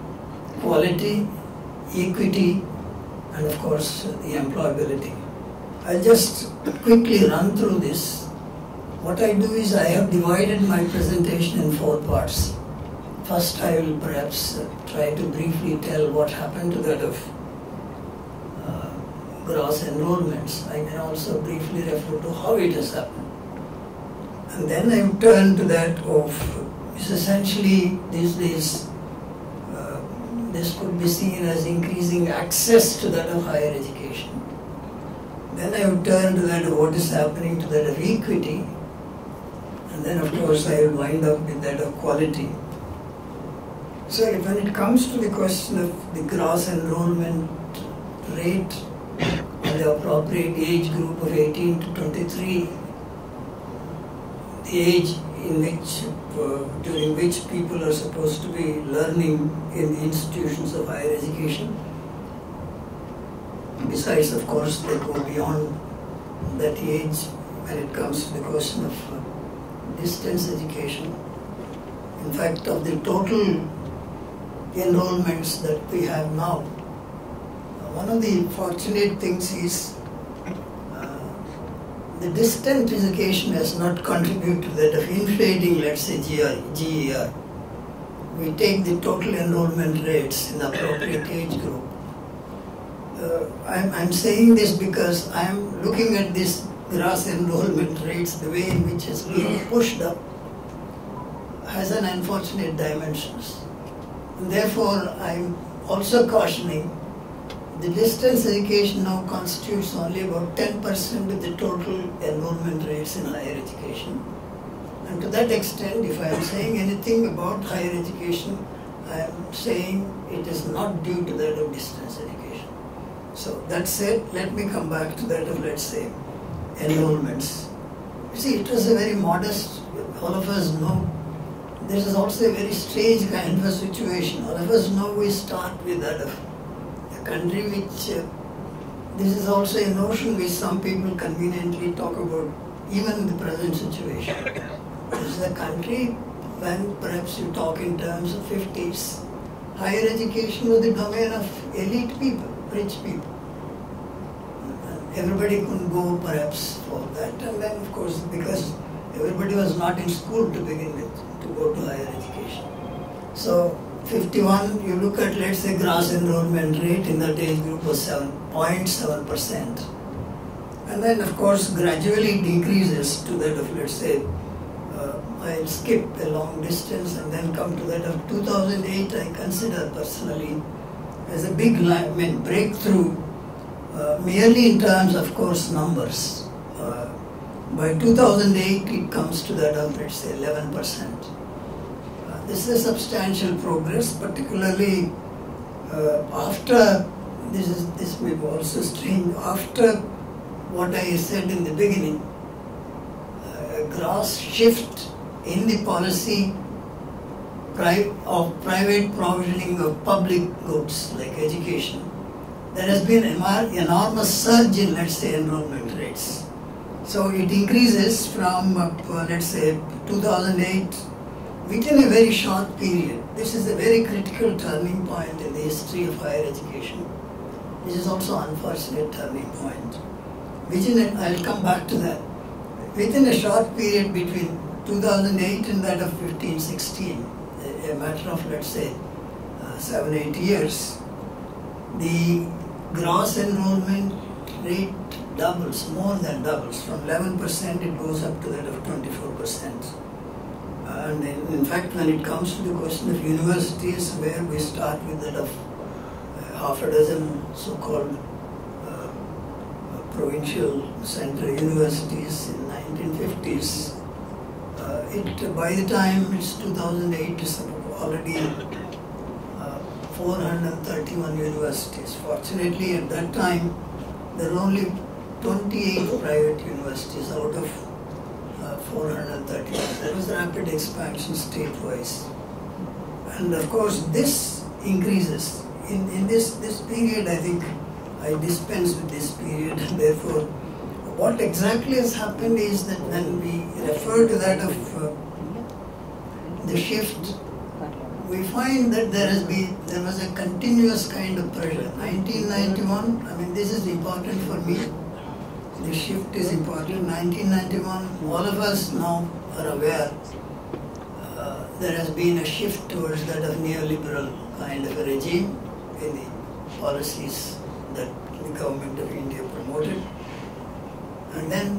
D: quality, equity, and of course the employability. I'll just quickly run through this. What I do is I have divided my presentation in four parts. First, I will perhaps uh, try to briefly tell what happened to that of uh, gross enrollments. I can also briefly refer to how it has happened. And then I will turn to that of, it's essentially these days, uh, this could be seen as increasing access to that of higher education. Then I will turn to that of what is happening to that of equity. And then of course I will wind up with that of quality. So when it comes to the question of the gross enrollment rate and the appropriate age group of eighteen to twenty-three, the age in which, uh, during which people are supposed to be learning in the institutions of higher education. Besides, of course, they go beyond that age when it comes to the question of uh, distance education. In fact, of the total enrollments that we have now, uh, one of the fortunate things is the distant education has not contributed to that of inflating, let's say, G E R. We take the total enrollment rates in the appropriate age group. Uh, I'm, I'm saying this because I'm looking at this gross enrollment rates, the way in which it's being pushed up, has an unfortunate dimensions. And therefore, I'm also cautioning the distance education now constitutes only about ten percent of the total enrollment rates in higher education. And to that extent, if I am saying anything about higher education, I am saying it is not due to that of distance education. So that said, let me come back to that of, let's say, enrollments. You see, it was a very modest, all of us know, this is also a very strange kind of a situation. All of us know we start with that of country which, uh, this is also a notion which some people conveniently talk about, even in the present situation. This is a country when perhaps you talk in terms of fifties, higher education was the domain of elite people, rich people. And everybody couldn't go perhaps for that, and then of course because everybody was not in school to begin with, to go to higher education. So fifty-one, you look at, let's say, gross enrollment rate in that age group was seven point seven percent. And then, of course, gradually decreases to that of, let's say, uh, I'll skip a long distance and then come to that of two thousand eight, I consider personally as a big I mean, breakthrough, uh, merely in terms, of course, numbers. Uh, by two thousand eight, it comes to that of, let's say, eleven percent. This is a substantial progress, particularly uh, after, this is this may be also strange, after what I said in the beginning, uh, a gross shift in the policy pri of private provisioning of public goods like education. There has been an enormous surge in, let's say, enrollment rates. So it increases from, uh, let's say, two thousand eight, within a very short period. This is a very critical turning point in the history of higher education. This is also an unfortunate turning point. Within a, I'll come back to that. Within a short period between two thousand eight and that of fifteen sixteen, a, a matter of, let's say, uh, seven, eight years, the gross enrollment rate doubles, more than doubles. From eleven percent it goes up to that of twenty-four percent. And in, in fact, when it comes to the question of universities, where we start with that of uh, half a dozen so-called uh, provincial central universities in nineteen fifties, uh, it by the time it's two thousand eight, it's already uh, four hundred thirty-one universities. Fortunately, at that time, there were only twenty-eight private universities out of four hundred thirty. There was rapid expansion state-wise. And of course, this increases. In, in this, this period, I think, I dispense with this period. Therefore, what exactly has happened is that when we refer to that of uh, the shift, we find that there has been, there was a continuous kind of pressure. nineteen ninety-one, I mean, this is important for me. the shift is important. nineteen ninety-one, all of us now are aware uh, there has been a shift towards that of neoliberal kind of a regime in the policies that the government of India promoted. And then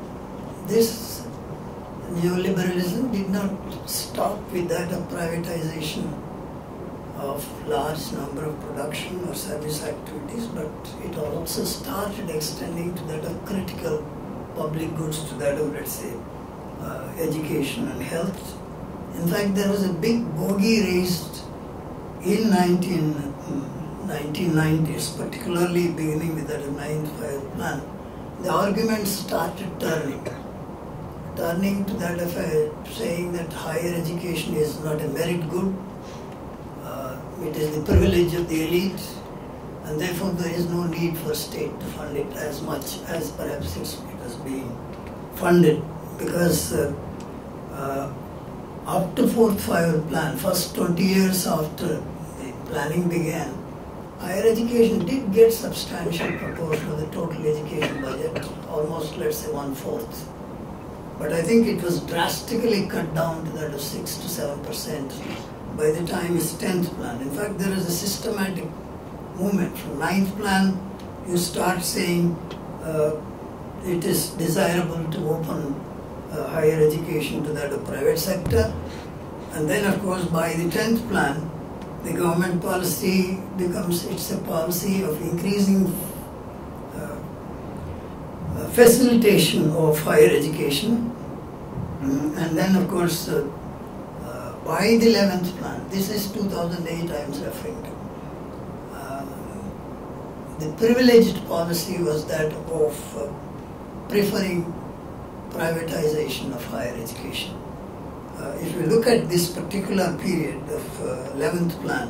D: this neoliberalism did not stop with that of privatization of large number of production or service activities, but it also started extending to that of critical public goods, to that of, let's say, uh, education and health. In fact, there was a big bogey raised in nineteen nineties, particularly beginning with that ninth five plan. The arguments started turning, turning to that of a, saying that higher education is not a merit good, uh, it is the privilege of the elite, and therefore there is no need for state to fund it as much as perhaps it's, it was being funded, because uh, uh, up to fourth five plan, first twenty years after the planning began, higher education did get substantial proportion of the total education budget, almost, let's say, one-fourth. But I think it was drastically cut down to that of six to seven percent by the time it's tenth plan. In fact, there is a systematic movement. From ninth plan, you start saying uh, it is desirable to open uh, higher education to that of private sector. And then, of course, by the tenth plan, the government policy becomes, it's a policy of increasing uh, uh, facilitation of higher education. Mm, and then, of course, uh, uh, by the eleventh plan, this is two thousand eight I am referring to, uh, the privileged policy was that of uh, preferring privatization of higher education. Uh, if you look at this particular period of uh, eleventh plan,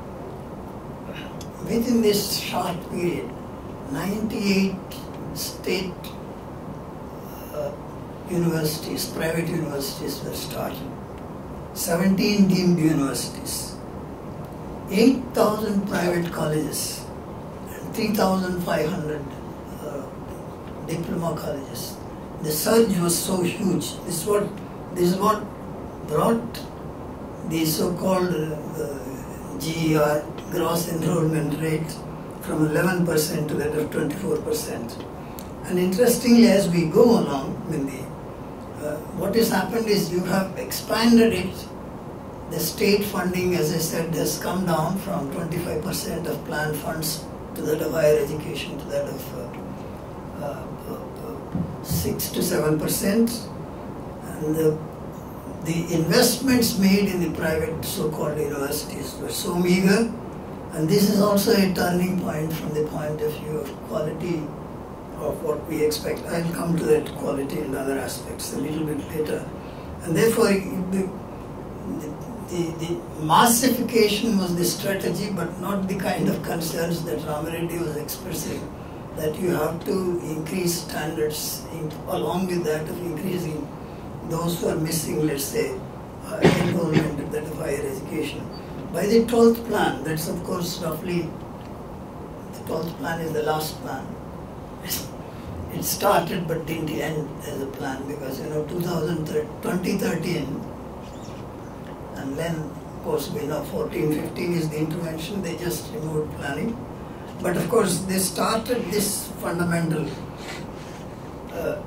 D: within this short period, ninety-eight state uh, universities, private universities were started, seventeen deemed universities, eight thousand private colleges, and three thousand five hundred uh, diploma colleges. The surge was so huge. This is what, this is what brought the so-called uh, G E R, gross enrollment rate, from eleven percent to that of twenty-four percent. And interestingly, as we go along, with the, uh, what has happened is you have expanded it. The state funding, as I said, has come down from twenty-five percent of plan funds to that of higher education to that of uh, uh, uh, six to seven percent. And the The investments made in the private so-called universities were so meager, and this is also a turning point from the point of view of quality of what we expect. I'll come to that quality and other aspects a little bit later. And therefore, the, the, the massification was the strategy, but not the kind of concerns that Ramareddy was expressing, that you have to increase standards in, along with that of increasing those who are missing, let's say, uh, enrollment of that of higher education. By the twelfth plan, that's of course roughly, the twelfth plan is the last plan. It started but didn't end as a plan, because, you know, twenty thirteen, and then of course we know fourteen fifteen is the intervention, they just removed planning. But of course they started this fundamental uh,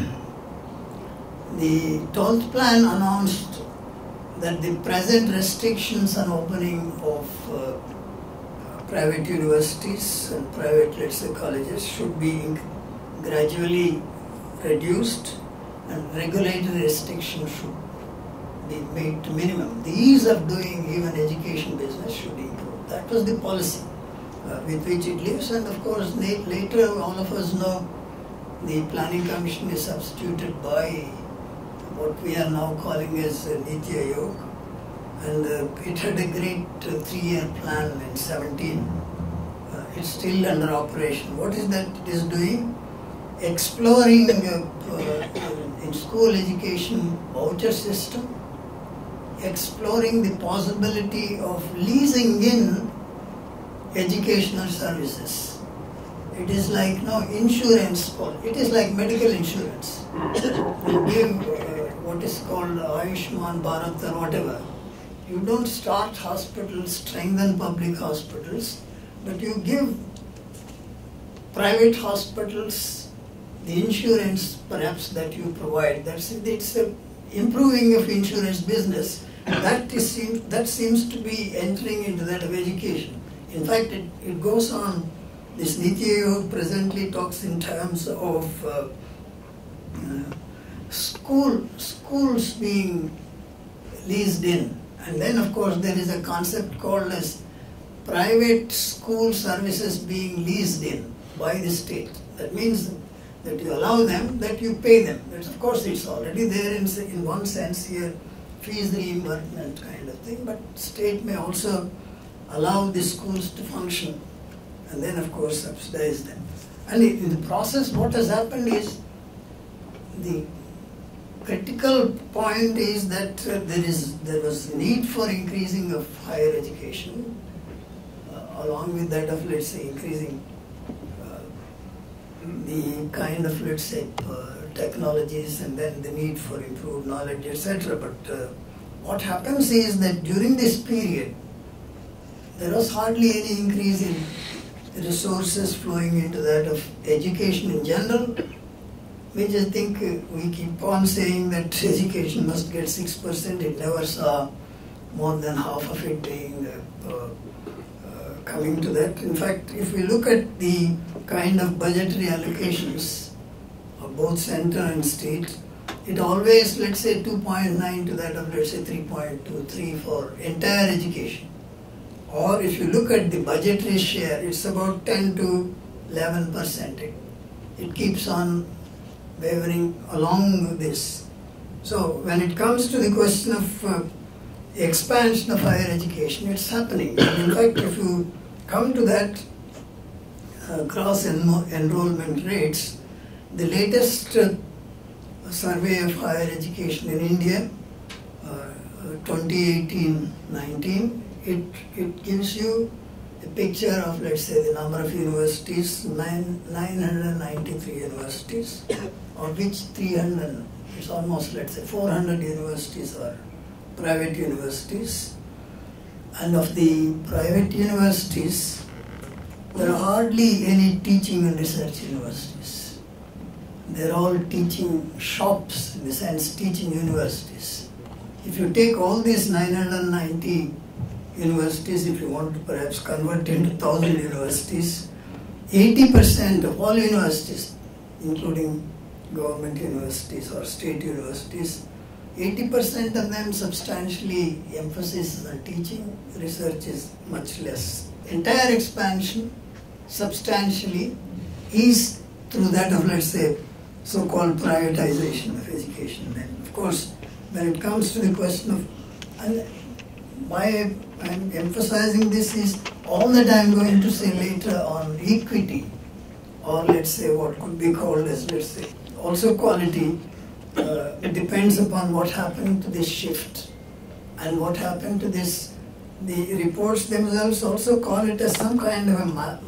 D: the twelfth plan announced that the present restrictions on opening of uh, private universities and private, let's say, colleges should be gradually reduced, and regulatory restrictions should be made to minimum. The ease of doing even education business should improve. That was the policy uh, with which it lives, and of course later all of us know the Planning Commission is substituted by what we are now calling as uh, Niti Aayog, and uh, it had a great uh, three-year plan in seventeen. Uh, it's still under operation. What is that it is doing? Exploring uh, uh, in school education voucher system, exploring the possibility of leasing in educational services. It is like no insurance. It is like medical insurance. You give uh, what is called Ayushman Bharat or whatever. You don't start hospitals, strengthen public hospitals, but you give private hospitals the insurance perhaps that you provide. That's it's a improving of insurance business. That is seems that seems to be entering into that of education. In fact, it, it goes on. This Niti Aayog presently talks in terms of uh, uh, school schools being leased in, and then of course there is a concept called as private school services being leased in by the state. That means that you allow them, that you pay them. That's, of course, it's already there in in one sense here, fees reimbursement kind of thing. But state may also allow the schools to function, and then of course subsidize them. And in the process, what has happened is the critical point is that uh, there is there was need for increasing of higher education, uh, along with that of let's say increasing uh, the kind of let's say uh, technologies, and then the need for improved knowledge, et cetera. But uh, what happens is that during this period, there was hardly any increase in resources flowing into that of education in general. We just think uh, we keep on saying that education must get six percent. It never saw more than half of it being uh, uh, uh, coming to that. In fact, if we look at the kind of budgetary allocations of both center and state, it always, let's say, two point nine to that of, let's say, three point two three for entire education. Or if you look at the budgetary share, it's about ten to eleven percent. It, it keeps on wavering along this. So when it comes to the question of uh, expansion of higher education, it's happening. And in fact, if you come to that uh, gross en- enrollment rates, the latest uh, survey of higher education in India, uh, twenty eighteen nineteen, It, it gives you a picture of, let's say, the number of universities, nine, nine hundred ninety-three universities, of which three hundred, it's almost, let's say, four hundred universities are private universities. And of the private universities, there are hardly any teaching and research universities. They're all teaching shops, in the sense, teaching universities. If you take all these nine hundred ninety universities, if you want to perhaps convert into one thousand universities, eighty percent of all universities, including government universities or state universities, eighty percent of them substantially emphasis on teaching, research is much less. Entire expansion substantially is through that of, let's say, so-called privatization of education. Then, of course, when it comes to the question of, and why I'm emphasizing this is all that I'm going to say later on equity, or let's say what could be called as, let's say, also quality, uh, it depends upon what happened to this shift and what happened to this. The reports themselves also call it as some kind of a ma-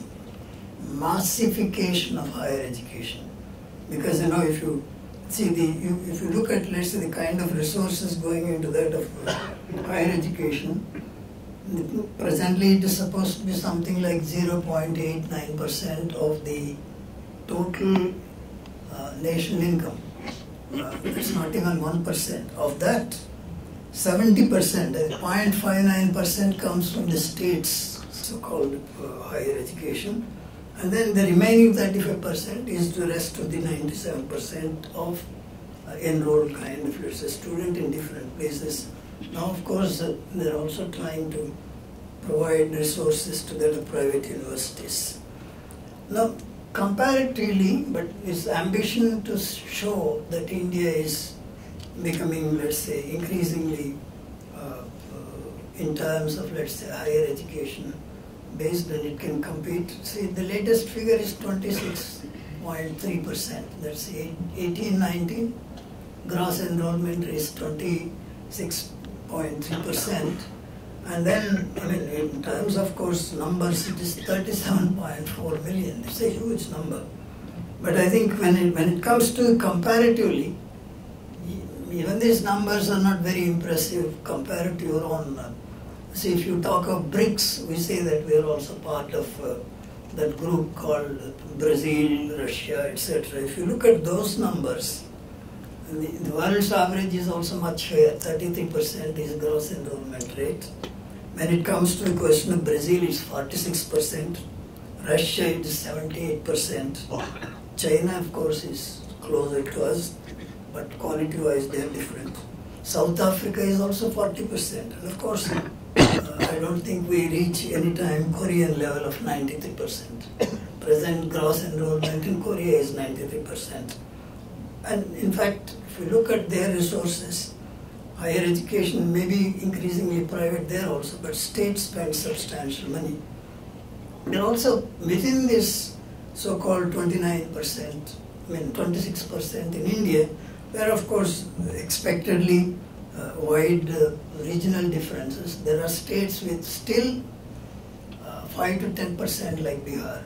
D: massification of higher education. Because, you know, if you see the, you, if you look at, let's say, the kind of resources going into that of higher education, presently it is supposed to be something like zero point eight nine percent of the total uh, national income. Uh, it's not even one percent. Of that, seventy percent, zero point five nine percent comes from the state's so-called uh, higher education. And then the remaining thirty-five percent is the rest of the ninety-seven percent of uh, enrolled kind of, let's say, student in different places. Now, of course, uh, they're also trying to provide resources to the private universities. Now, comparatively, but its ambition to show that India is becoming, let's say, increasingly uh, uh, in terms of, let's say, higher education, based on it can compete. See, the latest figure is twenty-six point three percent. That's eighteen nineteen. Gross enrollment is twenty-six point three percent. And then, I mean, in terms of course numbers, it is thirty-seven point four million. It's a huge number. But I think when it, when it comes to comparatively, even these numbers are not very impressive compared to your own. Uh, see, if you talk of BRICS, we say that we are also part of uh, that group called Brazil, Russia, et cetera. If you look at those numbers, the, the world's average is also much higher. thirty-three percent is gross enrollment rate. When it comes to the question of Brazil, it's forty-six percent. Russia, it is seventy-eight percent. China, of course, is closer to us, but quality-wise they are different. South Africa is also forty percent. And of course, uh, I don't think we reach any time Korean level of ninety-three percent. Present gross enrollment in Korea is ninety-three percent. And in fact, if you look at their resources, higher education may be increasingly private there also, but state spends substantial money. They're also within this so-called twenty-nine percent, I mean twenty-six percent in India, where of course expectedly uh, wide uh, regional differences. There are states with still uh, five to ten percent like Bihar,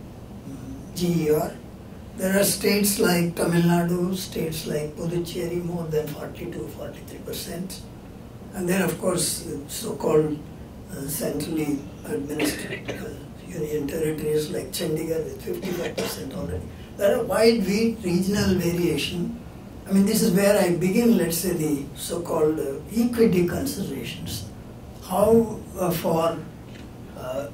D: G E R. There are states like Tamil Nadu, states like Puducherry, more than forty to forty-three percent. And then of course so-called uh, centrally administered uh, union territories like Chandigarh with fifty-five percent already. There are wide regional variation. I mean, this is where I begin, let's say, the so-called uh, equity considerations. How uh, for uh,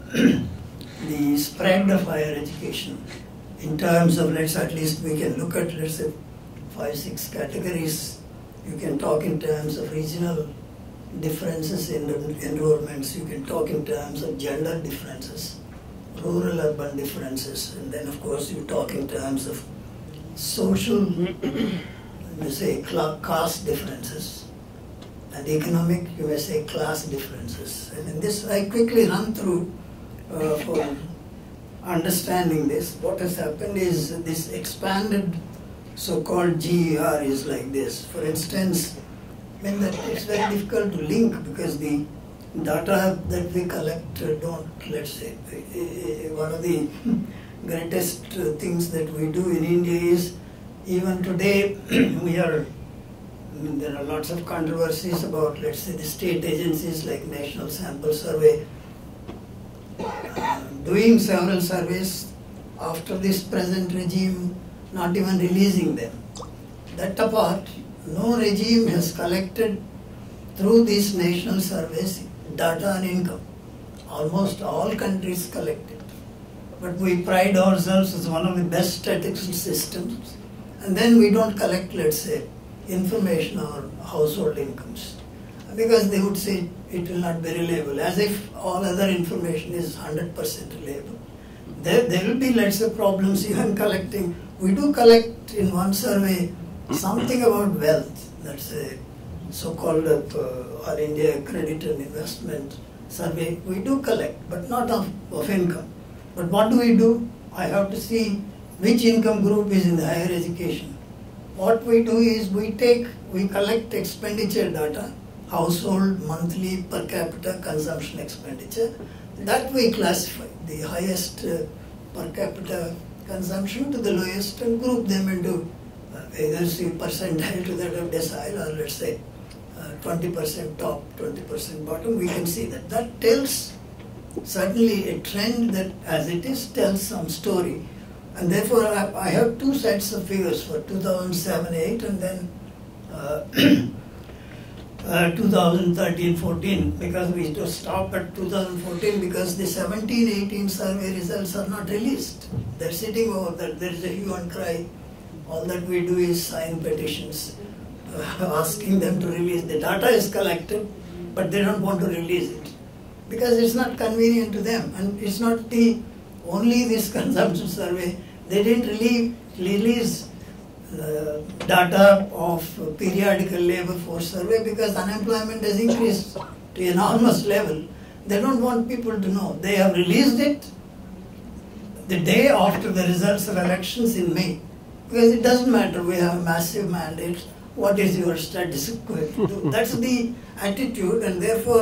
D: the spread of higher education, in terms of, let's at least we can look at, let's say, five, six categories. You can talk in terms of regional differences in enrollments. You can talk in terms of gender differences, rural-urban differences, and then, of course, you talk in terms of social, you may say, caste differences, and economic, you may say, class differences. And in this, I quickly run through uh, for understanding this. What has happened is this expanded so-called G E R is like this. For instance, I mean that it's very difficult to link because the data that we collect uh, don't, let's say, uh, one of the greatest uh, things that we do in India is, even today, we are, I mean, there are lots of controversies about, let's say, the state agencies like National Sample Survey, uh, doing several surveys after this present regime, not even releasing them. That apart, no regime has collected through these national surveys data on income. Almost all countries collect it. But we pride ourselves as one of the best statistical systems, and then we don't collect, let's say, information on household incomes. Because they would say it will not be reliable, as if all other information is one hundred percent reliable. There, there will be, let's say, problems even collecting. We do collect in one survey something about wealth. That's a so-called uh, All India Credit and Investment Survey. We do collect, but not of, of income. But what do we do? I have to see which income group is in the higher education. What we do is we take, we collect expenditure data, household, monthly, per capita consumption expenditure. That we classify, the highest uh, per capita consumption to the lowest, and group them into uh, either see percentile to that of decile, or let's say uh, twenty percent top, twenty percent bottom. We can see that. That tells certainly a trend that, as it is, tells some story. And therefore, I, I have two sets of figures for two thousand seven eight and then uh, uh, two thousand thirteen fourteen, because we just stop at two thousand fourteen because the seventeen eighteen survey results are not released. They're sitting over there. There is a hue and cry. All that we do is sign petitions uh, asking them to release. The data is collected, but they don't want to release it because it's not convenient to them, and it's not the only this consumption survey. They didn't really release uh, data of periodical labor force survey because unemployment has increased to enormous level. They don't want people to know. They have released it the day after the results of elections in May, because it doesn't matter. We have massive mandates. What is your statistics going to do? That's the attitude, and therefore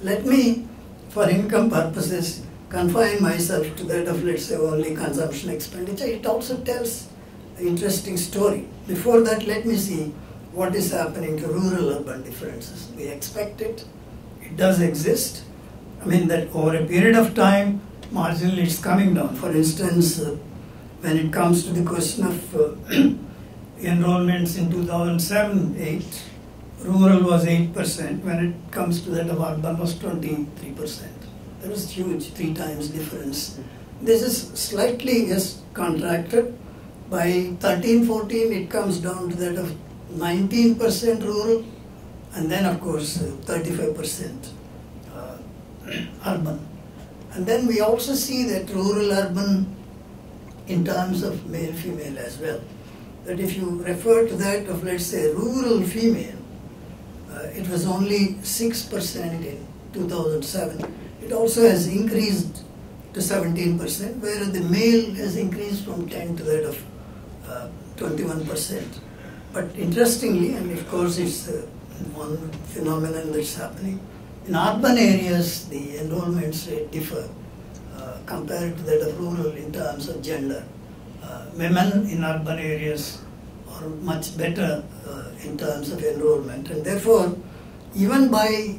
D: let me, for income purposes, confine myself to that of, let's say, only consumption expenditure. It also tells an interesting story. Before that, let me see what is happening to rural-urban differences. We expect it. It does exist. I mean that over a period of time, marginally it's coming down. For instance, uh, when it comes to the question of uh, enrollments in two thousand seven eight, rural was eight percent. When it comes to that of urban was twenty-three percent. There was huge, three times difference. This is slightly yes, contracted. By thirteen fourteen, it comes down to that of nineteen percent rural, and then of course uh, thirty-five percent uh, urban. And then we also see that rural-urban in terms of male-female as well. That if you refer to that of, let's say, rural female, uh, it was only six percent in two thousand seven. It also has increased to seventeen percent, whereas the male has increased from ten to that of uh, twenty-one percent. But interestingly, and of course it's uh, one phenomenon that's happening, in urban areas the enrollments rate differ uh, compared to that of rural in terms of gender. Uh, women in urban areas are much better uh, in terms of enrollment, and therefore even by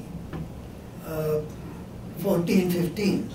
D: uh, fourteen fifteen,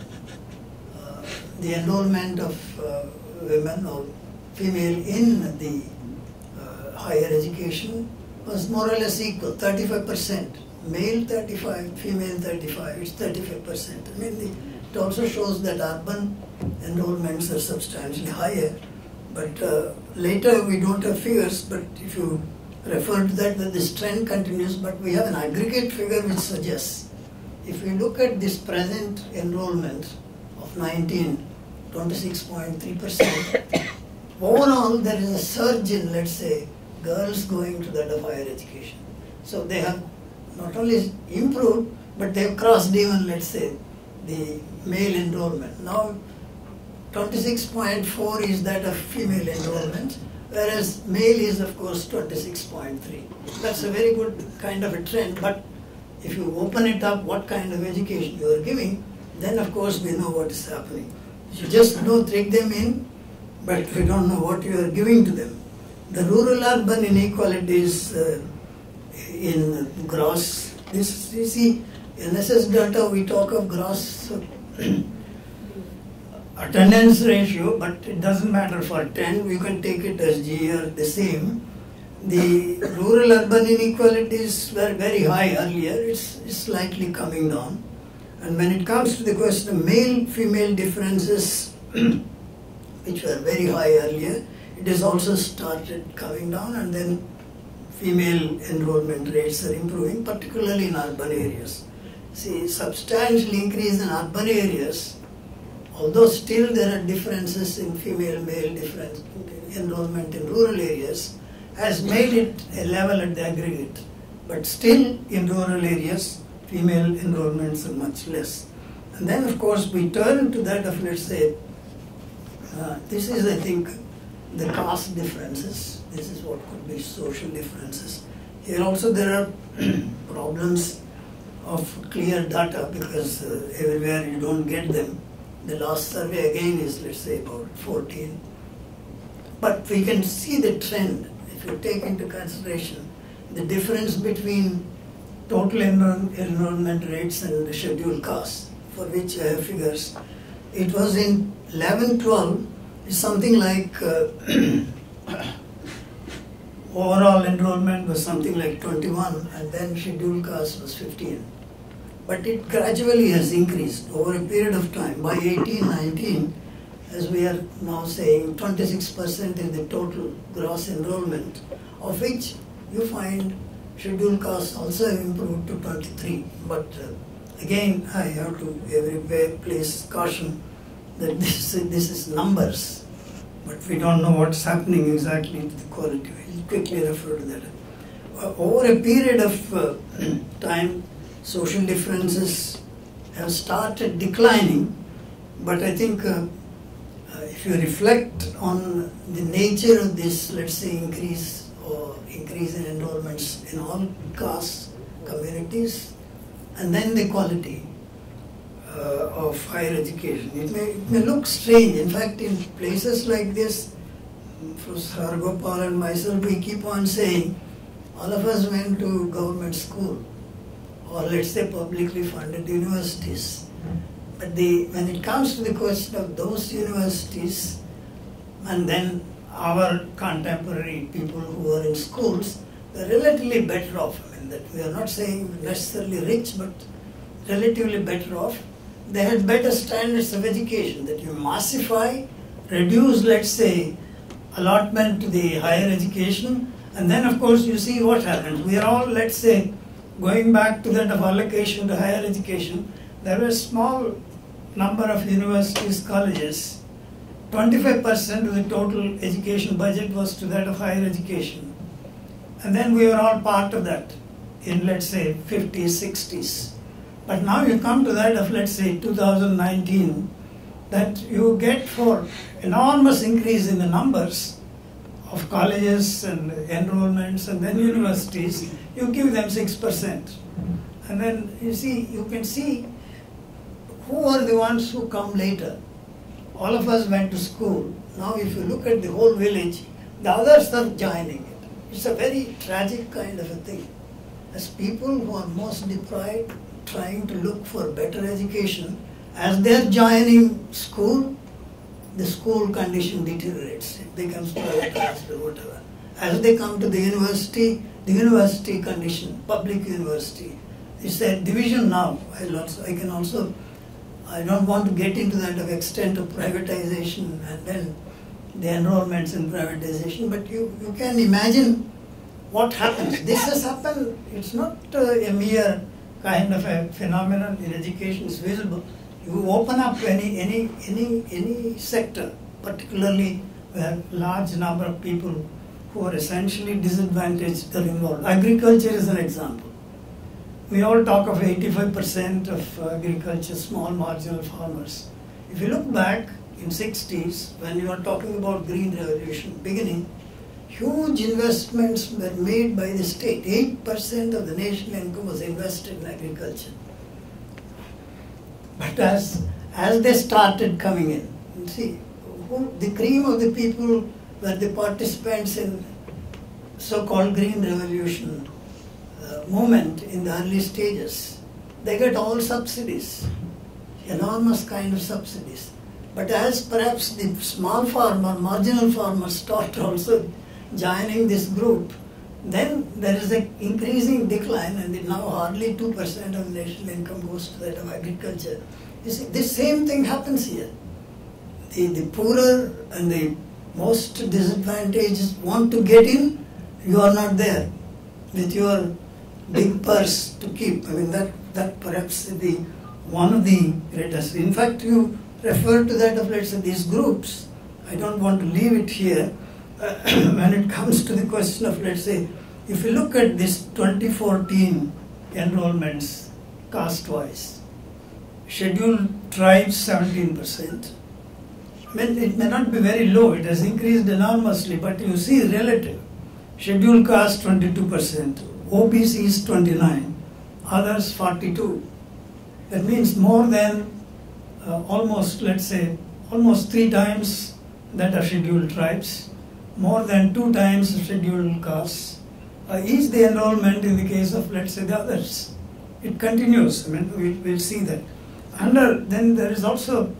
D: uh, the enrollment of uh, women or female in the uh, higher education was more or less equal, thirty-five percent. Male thirty-five, female thirty-five, it's thirty-five percent. I mean, the, it also shows that urban enrollments are substantially higher. But uh, later we don't have figures, but if you refer to that, that this trend continues, but we have an aggregate figure which suggests, if we look at this present enrollment of nineteen, twenty-six point three percent, overall there is a surge in, let's say, girls going to that of higher education. So they have not only improved, but they have crossed even, let's say, the male enrollment. Now, twenty-six point four is that of female enrollment, whereas male is, of course, twenty-six point three. That's a very good kind of a trend, but if you open it up, what kind of education you are giving, then, of course, we know what is happening. You just know, take them in, but we don't know what you are giving to them. The rural-urban inequalities uh, in gross, this, you see, N S S data, we talk of gross uh, attendance ratio, but it doesn't matter for ten, we can take it as G or the same. The rural-urban inequalities were very high earlier, it's, it's slightly coming down. And when it comes to the question of male-female differences, which were very high earlier, it has also started coming down, and then female enrollment rates are improving, particularly in urban areas. See, substantial increase in urban areas, although still there are differences in female-male difference enrollment in rural areas, has made it a level at the aggregate. But still in rural areas, female enrollments are much less. And then of course we turn to that of, let's say, uh, this is, I think, the caste differences. This is what could be social differences. Here also there are problems of clear data because uh, everywhere you don't get them. The last survey again is, let's say, about fourteen. But we can see the trend if you take into consideration the difference between total enroll enrollment rates and the scheduled castes, for which I have figures. It was in eleven twelve, it's something like uh, overall enrollment was something like twenty-one, and then scheduled caste was fifteen. But it gradually has increased over a period of time. By eighteen nineteen, as we are now saying, twenty-six percent is the total gross enrollment, of which you find scheduled castes also have improved to twenty-three. But uh, again, I have to everywhere place caution that this, this is numbers, but we don't know what's happening exactly to the quality. We'll quickly refer to that. Uh, over a period of uh, time, social differences have started declining, but I think uh, uh, if you reflect on the nature of this, let's say, increase or increase in enrollments in all caste communities, and then the quality uh, of higher education. It may, it may look strange. In fact, in places like this, Professor Hargopal and myself, we keep on saying, all of us went to government school, or let's say publicly funded universities. But the, when it comes to the question of those universities, and then our contemporary people who are in schools, they're relatively better off. I mean, that we are not saying necessarily rich, but relatively better off. They had better standards of education, that you massify, reduce, let's say, allotment to the higher education, and then of course you see what happens. We are all, let's say, going back to that of allocation to higher education. There were a small number of universities, colleges. twenty-five percent of the total education budget was to that of higher education. And then we were all part of that in, let's say, fifties, sixties. But now you come to that of, let's say, two thousand nineteen, that you get for enormous increase in the numbers of colleges and enrollments and then universities, you give them six percent. And then you see, you can see who are the ones who come later. All of us went to school. Now if you look at the whole village, the others are joining it. It's a very tragic kind of a thing. As people who are most deprived, trying to look for better education, as they're joining school, the school condition deteriorates. It becomes privatized or whatever. As they come to the university, the university condition, public university, it's a division now. I'll also, I can also, I don't want to get into that of extent of privatization and then the enrollments in privatization, but you, you can imagine what happens. This has happened, it's not uh, a mere kind of a phenomenon in education, it's visible. You open up any, any, any, any sector, particularly where large number of people who are essentially disadvantaged are involved. Agriculture is an example. We all talk of eighty-five percent of agriculture, small marginal farmers. If you look back in sixties, when you are talking about Green Revolution beginning, huge investments were made by the state. eight percent of the national income was invested in agriculture. But as, as they started coming in, you see, who, the cream of the people were the participants in so-called Green Revolution uh, movement in the early stages. They get all subsidies, enormous kind of subsidies. But as perhaps the small farmer, marginal farmers start also joining this group, then there is an increasing decline, and now hardly two percent of the national income goes to that of agriculture. You see, this same thing happens here. The, the poorer and the most disadvantaged want to get in, you are not there with your big purse to keep. I mean, that, that perhaps is the, one of the greatest. In fact, you refer to that of, let's say, these groups. I don't want to leave it here. Uh, when it comes to the question of, let's say, if you look at this twenty fourteen enrollments caste-wise, scheduled tribes seventeen percent. I mean, it may not be very low, it has increased enormously, but you see relative. Scheduled caste twenty-two percent, O B Cs twenty-nine, others forty-two. That means more than uh, almost, let's say, almost three times that are scheduled tribes, more than two times scheduled castes. Uh, is the enrollment in the case of, let's say, the others. It continues. I mean, we, we'll see that. Under, then there is also,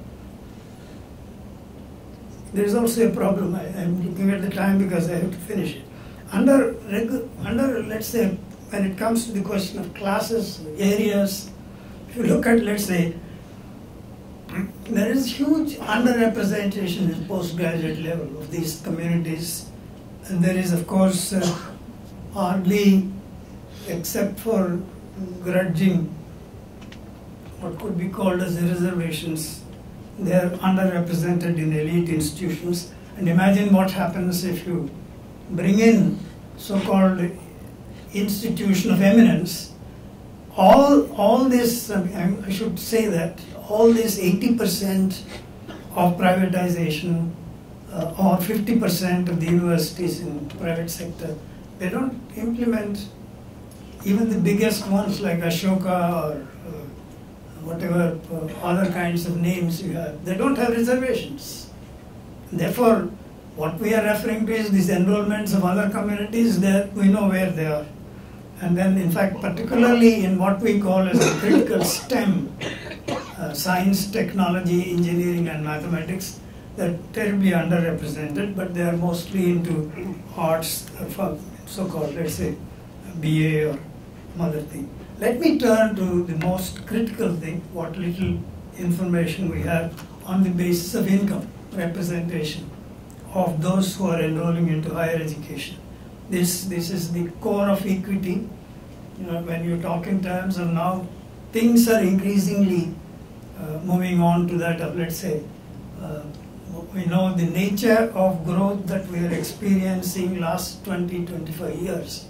D: there is also a problem. I am looking at the time because I have to finish it. Under, under, let's say, when it comes to the question of classes, areas, if you look at, let's say, there is huge underrepresentation at postgraduate level of these communities, and there is, of course, uh, hardly, except for grudging, what could be called as the reservations, they are underrepresented in elite institutions. And imagine what happens if you bring in so-called institution of eminence. All, all this, I should say that, all this eighty percent of privatization uh, or fifty percent of the universities in private sector, they don't implement even the biggest ones like Ashoka or uh, whatever uh, other kinds of names you have, they don't have reservations. Therefore, what we are referring to is these enrollments of other communities, that we know where they are. And then, in fact, particularly in what we call as the critical STEM, uh, science, technology, engineering, and mathematics, they're terribly underrepresented, but they are mostly into arts, uh, so-called, let's say, B A or some other thing. Let me turn to the most critical thing, what little information we have on the basis of income representation of those who are enrolling into higher education. This, this is the core of equity. You know, when you talk in terms of now, things are increasingly uh, moving on to that of, let's say, uh, we know the nature of growth that we are experiencing last twenty, twenty-five years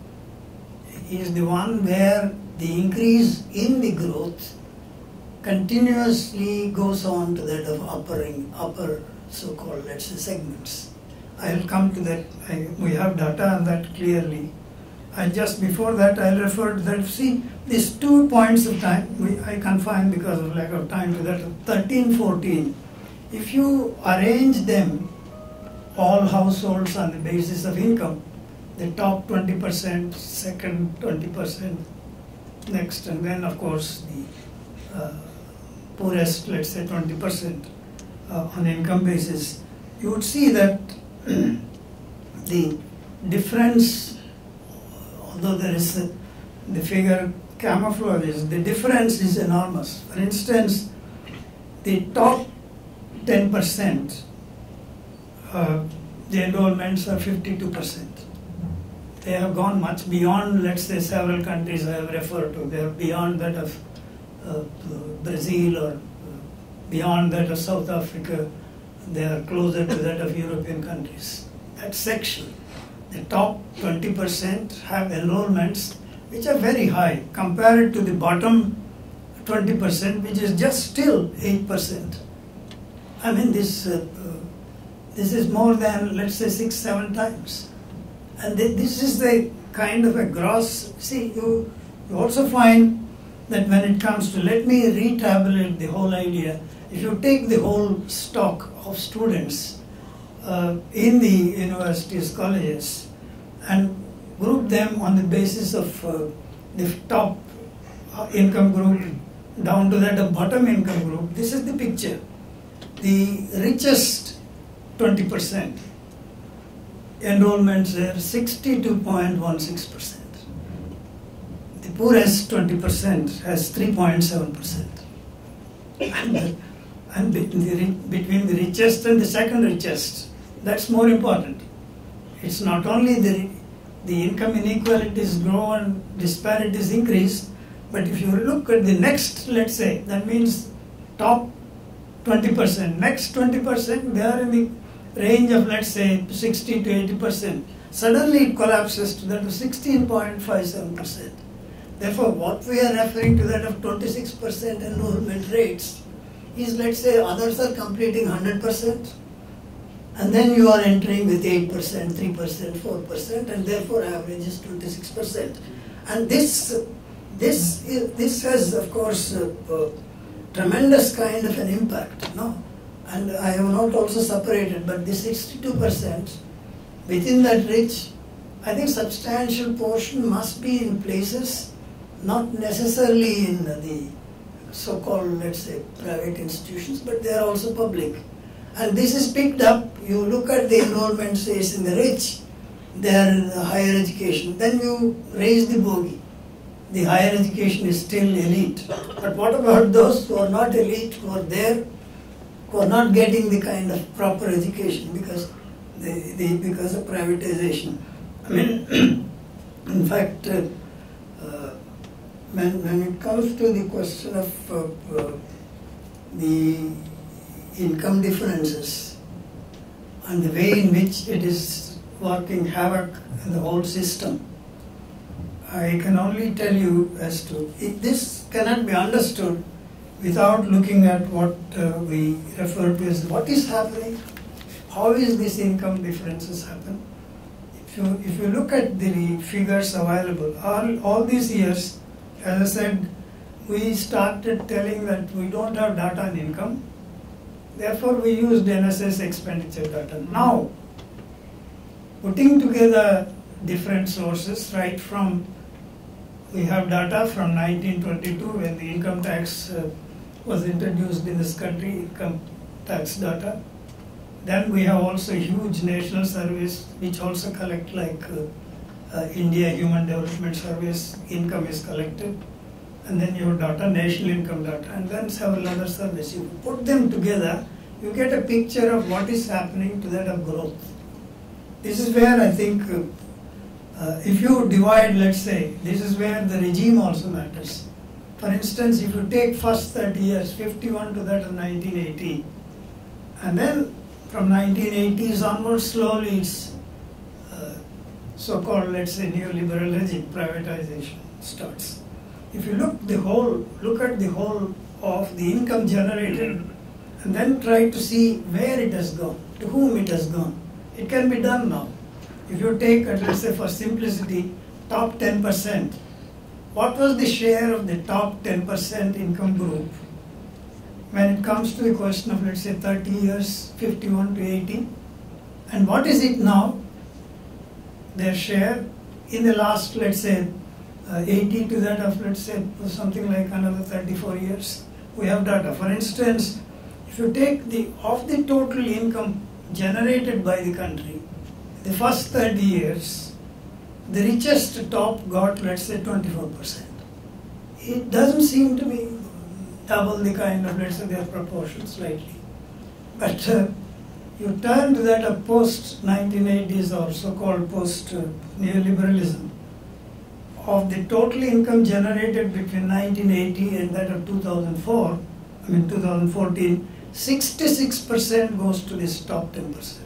D: is the one where the increase in the growth continuously goes on to that of uppering, upper so-called, let's say, segments. I'll come to that. I, we have data on that clearly. And just before that, I'll refer to that. See, these two points of time, we, I confine because of lack of time to that, thirteen, fourteen. If you arrange them, all households on the basis of income, the top twenty percent, second twenty percent, next, and then of course the uh, poorest, let's say twenty percent uh, on income basis, you would see that the difference, although there is a, the figure camouflages, the difference is enormous. For instance, the top ten percent, uh, the enrollments are fifty-two percent. They have gone much beyond, let's say, several countries I have referred to. They are beyond that of uh, Brazil or uh, beyond that of South Africa. They are closer to that of European countries. That section, the top twenty percent have enrollments which are very high compared to the bottom twenty percent, which is just still eight percent. I mean, this, uh, uh, this is more than, let's say, six, seven times. And th this is the kind of a gross, see, you, you also find that when it comes to, let me retabulate the whole idea. If you take the whole stock of students uh, in the universities, colleges, and group them on the basis of uh, the top uh, income group down to that of bottom income group, this is the picture. The richest twenty percent enrollments are sixty-two point one six percent. The poorest twenty percent has three point seven percent. And, and between, the, between the richest and the second richest, that's more important. It's not only the, the income inequalities grow and disparities increase, but if you look at the next, let's say, that means top twenty percent, next twenty percent, they are in the range of, let's say, sixty to eighty percent. Suddenly it collapses to that of sixteen point five seven percent. Therefore, what we are referring to that of twenty-six percent enrollment rates is, let's say, others are completing one hundred percent, and then you are entering with eight percent, three percent, four percent, and therefore average is twenty-six percent. And this, this, this has, of course, uh, uh, tremendous kind of an impact, no? And I have not also separated, but the sixty-two percent within that rich, I think substantial portion must be in places, not necessarily in the so-called, let's say, private institutions, but they are also public. And this is picked up, you look at the enrollment says in the rich, they are in higher education, then you raise the bogey. The higher education is still elite. But what about those who are not elite, who are there, who are not getting the kind of proper education because they, they because of privatization? I mean, in fact, uh, uh, when, when it comes to the question of uh, uh, the income differences and the way in which it is working havoc in the whole system, I can only tell you as to, it, this cannot be understood without looking at what uh, we refer to as what is happening, how is this income differences happen. if you, if you look at the figures available, all, all these years, as I said, we started telling that we don't have data on income, therefore we used N S S expenditure data. Now, putting together different sources, right from, we have data from nineteen twenty-two when the income tax uh, was introduced in this country, income tax data. Then we have also huge national surveys which also collect, like uh, uh, India Human Development Service, income is collected. And then you have data, national income data, and then several other surveys. You put them together, you get a picture of what is happening to that of growth. This is where I think, uh, uh, if you divide, let's say, this is where the regime also matters. For instance, if you take first thirty years, fifty-one to that of nineteen eighty, and then from nineteen eighties onwards, slowly it's uh, so-called, let's say, neoliberal regime, privatization starts. If you look the whole, look at the whole of the income generated, and then try to see where it has gone, to whom it has gone. It can be done now. If you take, let's say, for simplicity, top ten percent, what was the share of the top ten percent income group when it comes to the question of, let's say, thirty years, fifty-one to eighty? And what is it now? Their share in the last, let's say, uh, eighty to that of, let's say, something like another thirty-four years. We have data. For instance, if you take the, of the total income generated by the country, the first thirty years, the richest top got, let's say, twenty-four percent. It doesn't seem to be double the kind of, let's say, their proportion slightly. But uh, you turn to that of post nineteen eighties or so-called post uh, neoliberalism, of the total income generated between nineteen eighty and that of two thousand four, I mean two thousand fourteen, sixty-six percent goes to this top ten percent.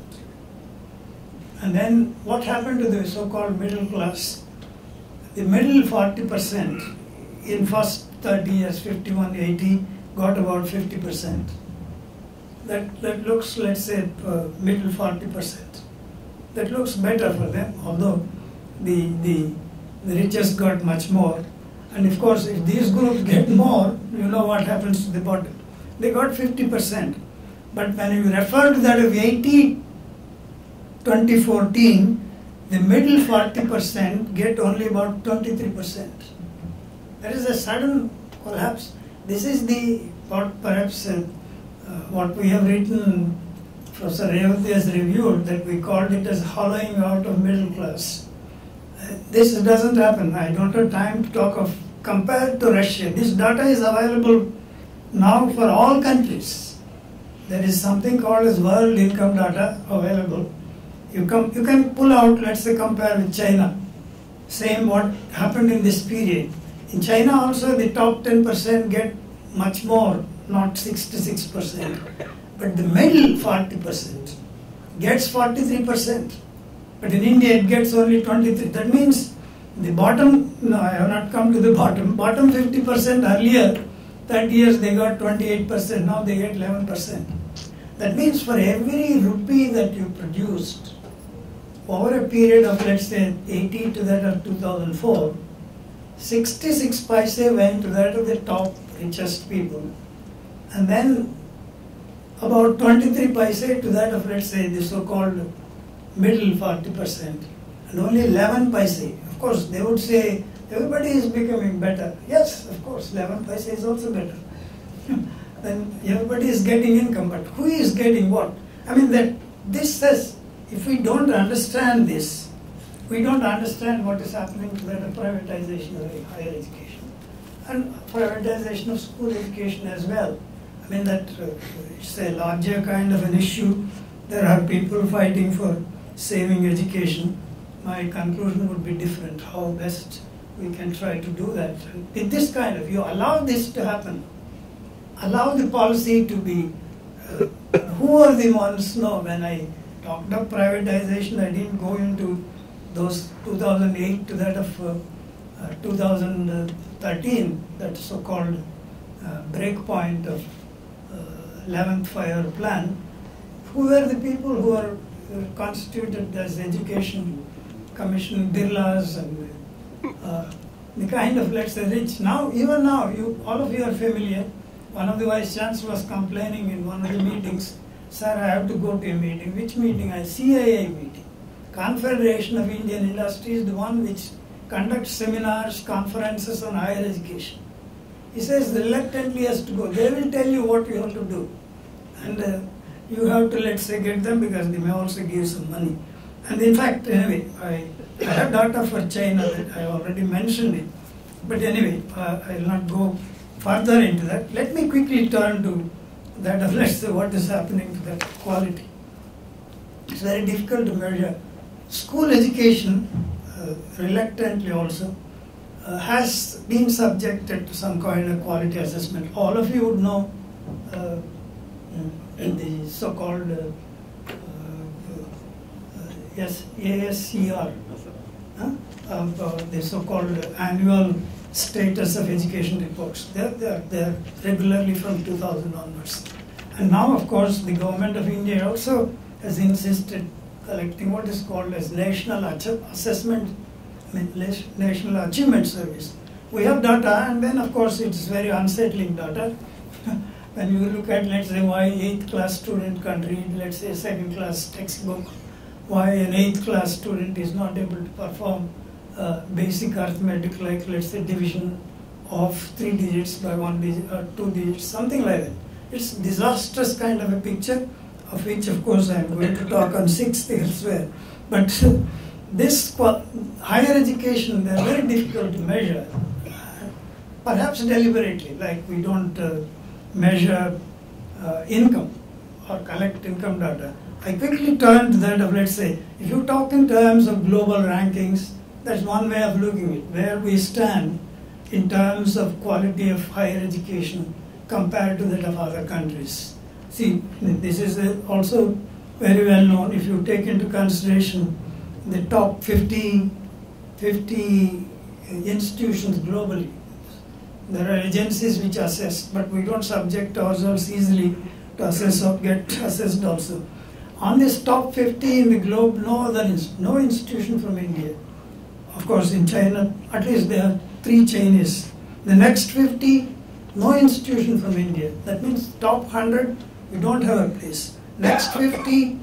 D: And then what happened to the so-called middle class? The middle forty percent in first thirty years, fifty-one to eighty, got about fifty percent. That, that looks, let's say, uh, middle forty percent. That looks better for them, although the, the, the richest got much more. And of course, if these groups get more, you know what happens to the bottom. They got fifty percent. But when you refer to that of eighty, twenty fourteen, the middle forty percent get only about twenty-three percent. There is a sudden collapse. This is the, what perhaps uh, uh, what we have written, Professor Revati has reviewed, that we called it as hollowing out of middle class. Uh, this doesn't happen. I don't have time to talk of, compared to Russia, this data is available now for all countries. There is something called as world income data available. You, come, you can pull out, let's say, compare with China. Same what happened in this period. In China also the top ten percent get much more, not sixty-six percent. But the middle forty percent gets forty-three percent. But in India it gets only twenty-three. That means the bottom, no, I have not come to the bottom. Bottom fifty percent earlier, thirty years they got twenty-eight percent, now they get eleven percent. That means for every rupee that you produced, over a period of, let's say, eighty to that of two thousand four, sixty-six paise went to that of the top richest people. And then about twenty-three paise to that of, let's say, the so-called middle forty percent. And only eleven paise. Of course, they would say, everybody is becoming better. Yes, of course, eleven paise is also better. Then everybody is getting income, but who is getting what? I mean, that this says, if we don't understand this, we don't understand what is happening to that privatization of higher education and privatization of school education as well. I mean that uh, it's a larger kind of an issue. There are people fighting for saving education. My conclusion would be different, how best we can try to do that. In this kind of, you allow this to happen, allow the policy to be, uh, who are the ones, no, when I talked of privatization, I didn't go into those two thousand eight to that of uh, uh, two thousand thirteen, that so-called uh, breakpoint of uh, eleventh five-year plan. Who were the people who are uh, constituted as education commissioning birlas and uh, the kind of, let's say, rich. Now, even now, you all of you are familiar. One of the vice chancellors was complaining in one of the meetings, sir, I have to go to a meeting. Which meeting? A C I I meeting. Confederation of Indian Industry is the one which conducts seminars, conferences on higher education. He says reluctantly has to go. They will tell you what you have to do. And uh, you have to, let's say, get them because they may also give some money. And in fact, anyway, I, I have data for China that I already mentioned it. But anyway, uh, I will not go further into that. Let me quickly turn to that of, let's say, what is happening to that quality. It's very difficult to measure. School education, uh, reluctantly also, uh, has been subjected to some kind of quality assessment. All of you would know uh, in the so-called uh, uh, yes, A S C R, huh? of uh, the so-called annual status of education reports. They're, they're, they're regularly from two thousand onwards. And now, of course, the government of India also has insisted collecting what is called as National Assessment, I mean, National Achievement Service. We have data, and then, of course, it's very unsettling data. When you look at, let's say, why eighth class student can read, let's say, second class textbook, why an eighth class student is not able to perform uh, basic arithmetic, like, let's say, division of three digits by one digit or two digits, something like that. It's a disastrous kind of a picture, of which, of course, I'm going to talk on sixth elsewhere. But this higher education, they're very difficult to measure, perhaps deliberately, like we don't uh, measure uh, income or collect income data. I quickly turn to that of, let's say, if you talk in terms of global rankings, that's one way of looking at it, where we stand in terms of quality of higher education compared to that of other countries. See, this is also very well known. If you take into consideration the top fifty, fifty institutions globally, there are agencies which assess, but we don't subject ourselves easily to assess or get assessed also. On this top fifty in the globe, no other, no institution from India. Of course, in China, at least there are three Chinese. The next fifty, no institution from India. That means top one hundred, we don't have a place. Next fifty,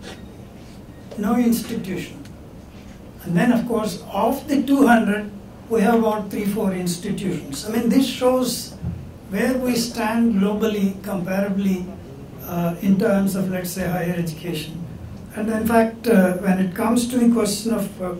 D: no institution. And then, of course, of the two hundred, we have about three, four institutions. I mean, this shows where we stand globally, comparably, uh, in terms of, let's say, higher education. And in fact, uh, when it comes to the question of, uh,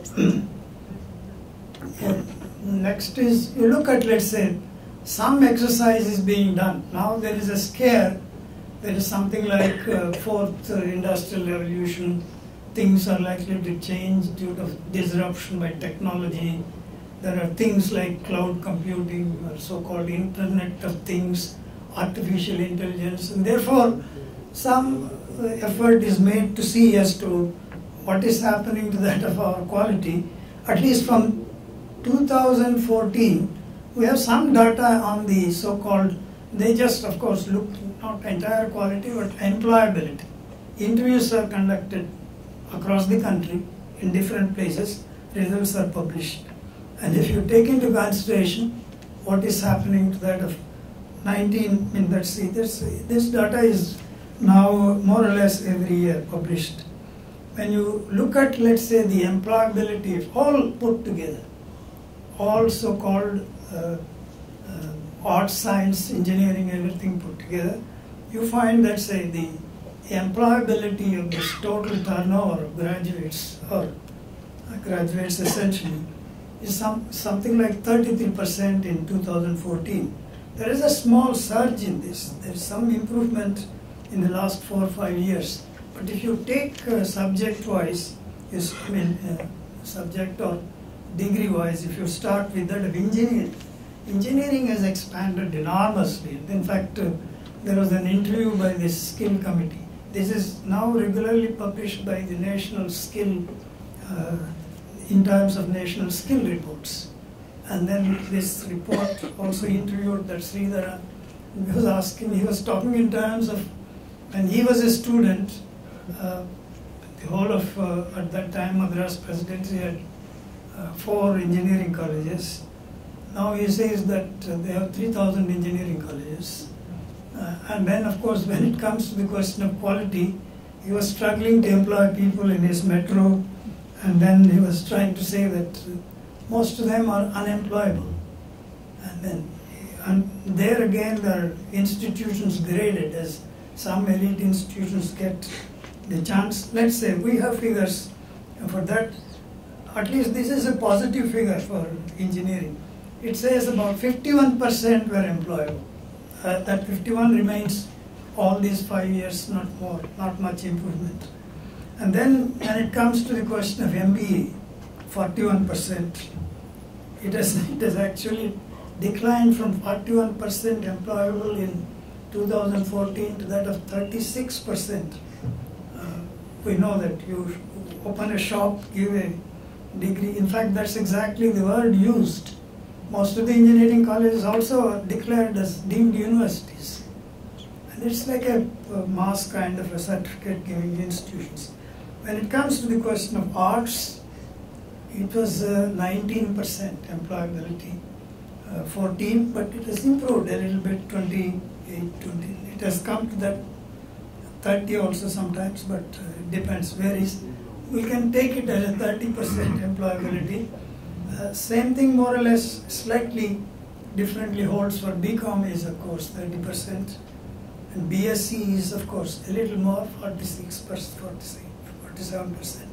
D: yeah, next is, you look at, let's say, some exercise is being done. Now there is a scare. There is something like uh, fourth uh, industrial revolution. Things are likely to change due to disruption by technology. There are things like cloud computing, or so-called Internet of Things, artificial intelligence, and therefore some effort is made to see as to what is happening to that of our quality. At least from two thousand fourteen, we have some data on the so-called, they just, of course, look not entire quality, but employability. Interviews are conducted across the country in different places, results are published. And if you take into consideration what is happening to that of nineteen, I mean, let's see, this, this data is now more or less every year published. When you look at, let's say, the employability of all put together, all so-called uh, uh, arts, science, engineering, everything put together, you find that, say, the employability of this total turnover of graduates, or graduates essentially, is some, something like thirty-three percent in two thousand fourteen. There is a small surge in this. There is some improvement in the last four or five years. But if you take uh, subject-wise, I mean, uh, subject or degree-wise, if you start with that of engineering, engineering has expanded enormously. In fact, uh, there was an interview by this skill committee. This is now regularly published by the National Skill, uh, in terms of National Skill Reports. And then this report also interviewed that Sridhara. He was asking, he was talking in terms of when he was a student, uh, the whole of, uh, at that time, Madras Presidency had uh, four engineering colleges. Now he says that uh, they have three thousand engineering colleges. Uh, and then, of course, when it comes to the question of quality, he was struggling to employ people in his metro, and then he was trying to say that uh, most of them are unemployable. And then, and there again, there are institutions graded as some elite institutions get the chance. Let's say we have figures for that. At least this is a positive figure for engineering. It says about fifty-one percent were employable. Uh, that fifty-one remains all these five years, not more, not much improvement. And then when it comes to the question of M B A, forty-one percent, it has, it has actually declined from forty-one percent employable in two thousand fourteen to that of thirty-six percent. Uh, we know that you open a shop, give a degree. In fact, that's exactly the word used. Most of the engineering colleges also are declared as deemed universities. And it's like a, a mass kind of a certificate giving institutions. When it comes to the question of arts, it was uh, nineteen percent employability, uh, fourteen, but it has improved a little bit, twenty-eight, twenty. It has come to that thirty also sometimes, but uh, it depends, varies. We can take it as a thirty percent employability. Uh, same thing more or less, slightly differently holds for B Com is of course thirty percent, and B S c is of course a little more, forty-six percent, forty-seven percent.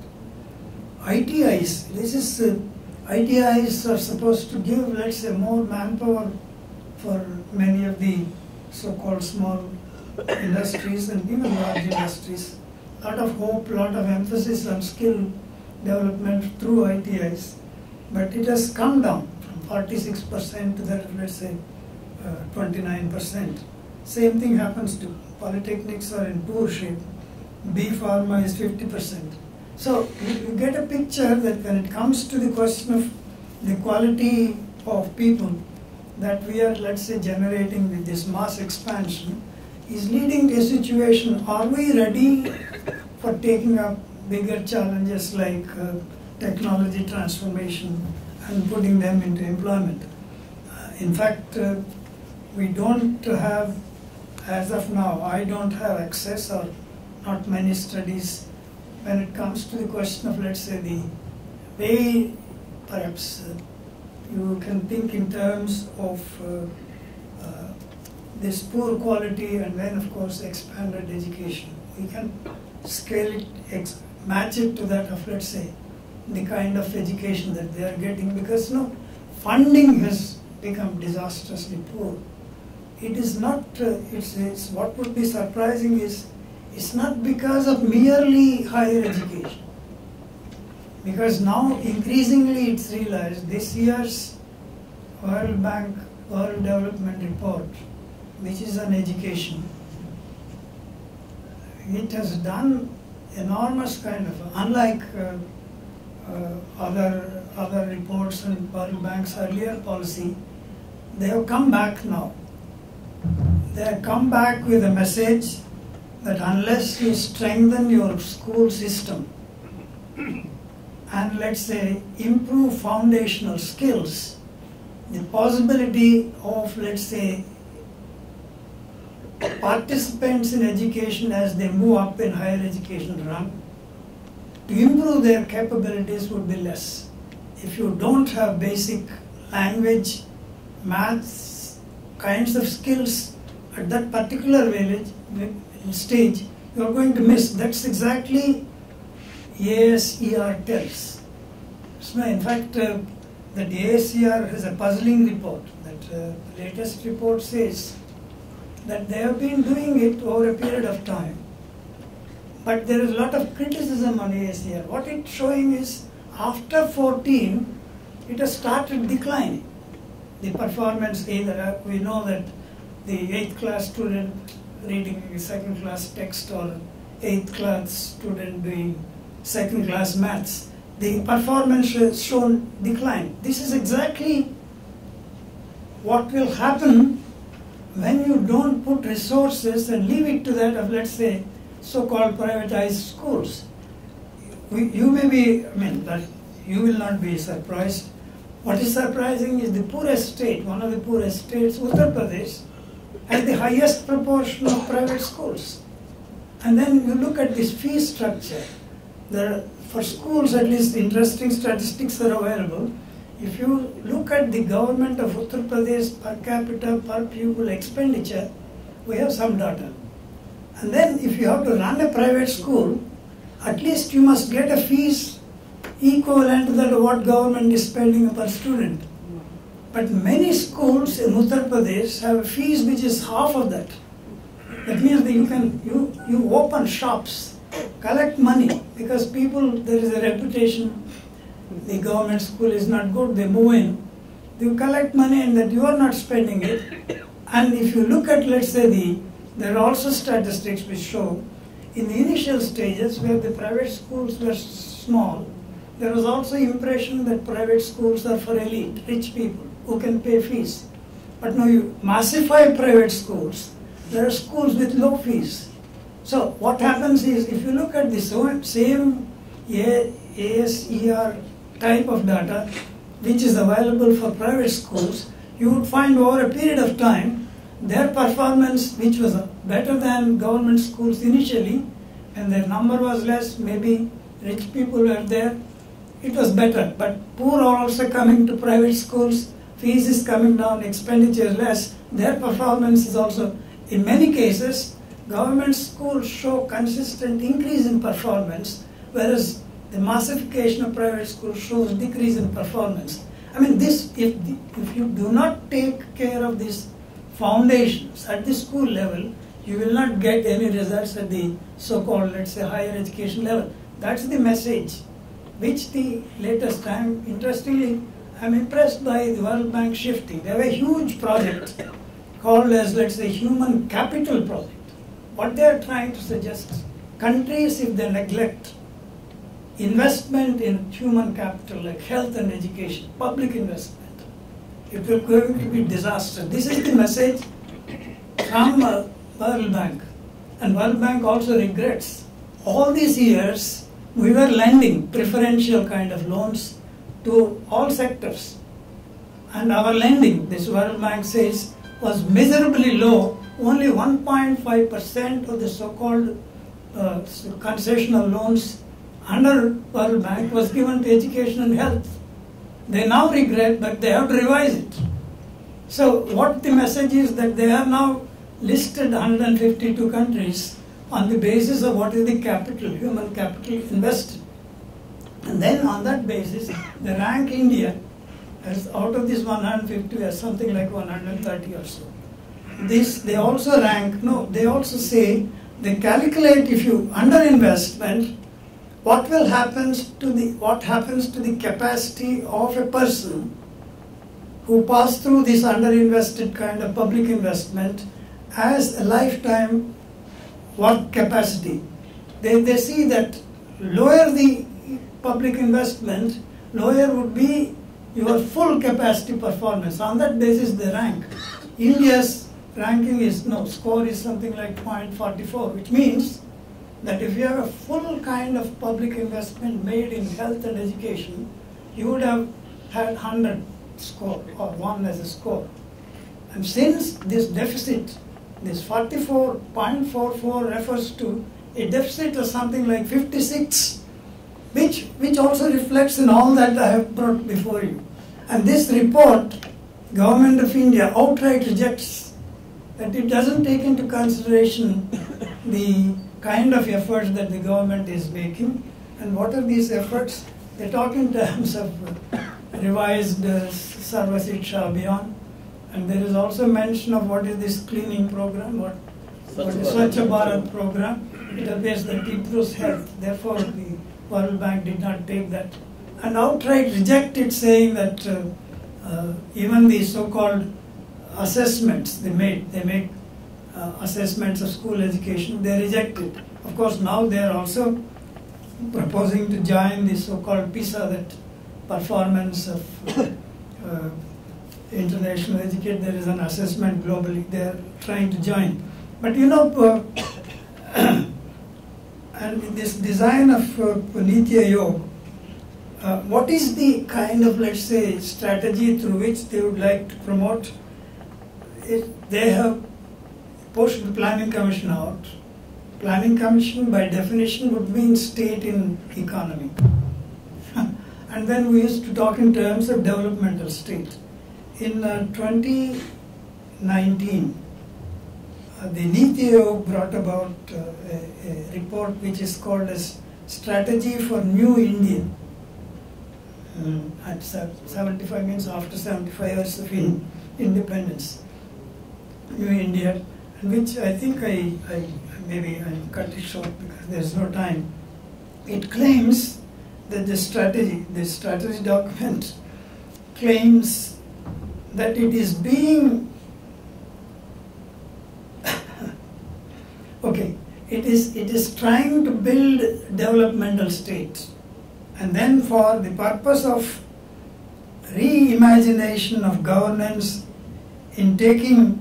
D: I T Is, this is, uh, I T Is are supposed to give, let's say, more manpower for many of the so-called small industries and even large industries. A lot of hope, a lot of emphasis on skill development through I T Is. But it has come down from forty-six percent to that, let's say, uh, twenty-nine percent. Same thing happens to polytechnics are in poor shape. B Pharma is fifty percent. So you, you get a picture that when it comes to the question of the quality of people that we are, let's say, generating with this mass expansion is leading to a situation, are we ready for taking up bigger challenges like uh, technology transformation and putting them into employment? Uh, in fact, uh, we don't have, as of now, I don't have access or not many studies when it comes to the question of, let's say, the way perhaps uh, you can think in terms of uh, uh, this poor quality and then of course expanded education. We can scale it, ex match it to that of, let's say, the kind of education that they are getting, because no, funding has become disastrously poor. It is not, uh, it's, it's, what would be surprising is, it's not because of merely higher education. Because now increasingly it's realized this year's World Bank World Development Report, which is on education, it has done enormous kind of, unlike uh, uh, other, other reports and World Bank's earlier policy, they have come back now. They have come back with a message that unless you strengthen your school system and, let's say, improve foundational skills, the possibility of, let's say, participants in education as they move up in higher education run, to improve their capabilities would be less. If you don't have basic language, maths, kinds of skills at that particular village, stage, you are going to miss. That's exactly A S E R tells. So in fact, uh, that A S E R has a puzzling report. That uh, the latest report says that they have been doing it over a period of time. But there is a lot of criticism on A S E R. What it's showing is after fourteen, it has started declining. The performance, either we know that the eighth class student reading second class text or eighth class student doing second class maths, the performance has shown decline. This is exactly what will happen when you don't put resources and leave it to that of, let's say, so-called privatized schools. we, you may be, I mean, that you will not be surprised. What is surprising is the poorest state, one of the poorest states, Uttar Pradesh, has the highest proportion of private schools. And then you look at this fee structure. There are, for schools, at least interesting statistics are available. If you look at the government of Uttar Pradesh per capita, per pupil expenditure, we have some data. And then if you have to run a private school, at least you must get a fees equivalent to that what government is spending per student. But many schools in Uttar Pradesh have a fees which is half of that. That means that you can you, you open shops, collect money, because people, there is a reputation, the government school is not good, they move in. You collect money and that you are not spending it. And if you look at, let's say, the there are also statistics which show in the initial stages where the private schools were small, there was also impression that private schools are for elite, rich people who can pay fees. But now you massify private schools, there are schools with low fees. So what happens is, if you look at the same A S E R type of data which is available for private schools, you would find over a period of time their performance, which was better than government schools initially, and their number was less, maybe rich people were there, it was better. But poor are also coming to private schools, fees is coming down, expenditure is less, their performance is also, in many cases, government schools show consistent increase in performance, whereas the massification of private schools shows decrease in performance. I mean, this, if, the, if you do not take care of these foundations at the school level, you will not get any results at the so-called, let's say, higher education level. That's the message which the latest time, interestingly, I'm impressed by the World Bank shifting. They have a huge project called as, let's say, human capital project. What they are trying to suggest, countries, if they neglect investment in human capital like health and education, public investment, it will going to be disaster. This is the message from uh, World Bank. And World Bank also regrets. All these years, we were lending preferential kind of loans to all sectors. And our lending, this World Bank says, was miserably low. Only one point five percent of the so-called uh, concessional loans under World Bank was given to education and health. They now regret, but they have to revise it. So what the message is that they have now listed one hundred fifty-two countries on the basis of what is the capital, human capital invested. And then on that basis, they rank India as out of this one hundred fifty as something like one hundred thirty or so. This, they also rank, no, they also say, they calculate if you underinvestment, what will happen to the, what happens to the capacity of a person who passed through this underinvested kind of public investment as a lifetime work capacity. They, they see that lower the public investment, lower would be your full capacity performance. On that basis they rank. India's ranking is, no, score is something like zero point four four, which means that if you have a full kind of public investment made in health and education, you would have had one hundred score or one as a score. And since this deficit, this forty-four point four four refers to a deficit of something like fifty-six, which, which also reflects in all that I have brought before you. And this report, Government of India outright rejects that it doesn't take into consideration the kind of efforts that the government is making. And what are these efforts? They talk in terms of uh, revised uh, Sarva Shiksha Abhiyan. And there is also mention of what is this cleaning program, what, what is Swachh Bharat program. It appears that it improves health. Therefore, the World Bank did not take that. And outright reject it, saying that uh, uh, even the so-called assessments they made, they make uh, assessments of school education, they reject it. Of course, now they are also proposing to join the so-called PISA, that performance of uh, international education. There is an assessment globally, they are trying to join. But you know, uh, and in this design of uh, Niti Aayog, uh, what is the kind of, let's say, strategy through which they would like to promote? It, they have pushed the Planning Commission out. Planning Commission by definition would mean state in economy. And then we used to talk in terms of developmental state. In uh, twenty nineteen, uh, the Niti Aayog brought about uh, a, a report which is called as Strategy for New India. Um, at seventy-five means after seventy-five years of in, independence. New India, which I think I, I maybe I cut it short because there's no time. It claims that the strategy, the strategy document claims that it is being okay, it is it is trying to build developmental states, and then for the purpose of reimagination of governance in taking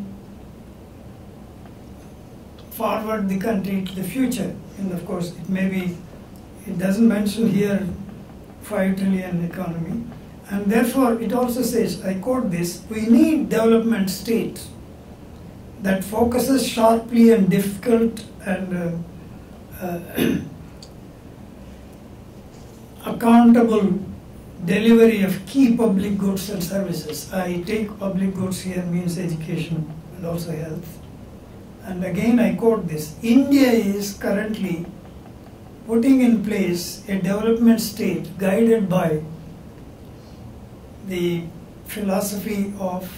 D: forward the country to the future. And of course, it may be, it doesn't mention here five trillion economy. And therefore, it also says, I quote this, we need development state that focuses sharply on difficult and uh, uh, accountable delivery of key public goods and services. I take public goods here means education and also health. And again I quote this, India is currently putting in place a development state guided by the philosophy of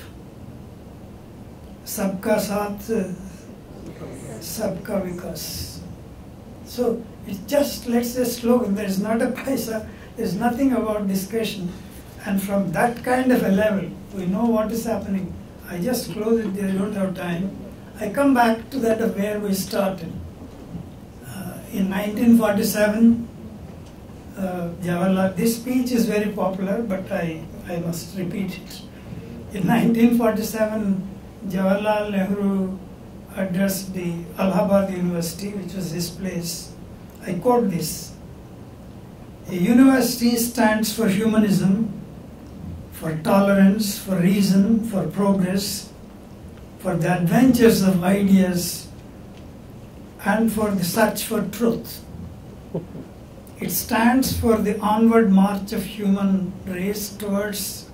D: Sabka Saath, Sabka Vikas. So it's just, let's say, slogan, there is not a paisa, there is nothing about discussion. And from that kind of a level, we know what is happening. I just close it, I don't have time. I come back to that of where we started. Uh, in nineteen forty-seven, uh, Jawaharlal, this speech is very popular, but I, I must repeat it. In nineteen forty-seven, Jawaharlal Nehru addressed the Allahabad University, which was his place. I quote this, a university stands for humanism, for tolerance, for reason, for progress, for the adventures of ideas, and for the search for truth. It stands for the onward march of human race towards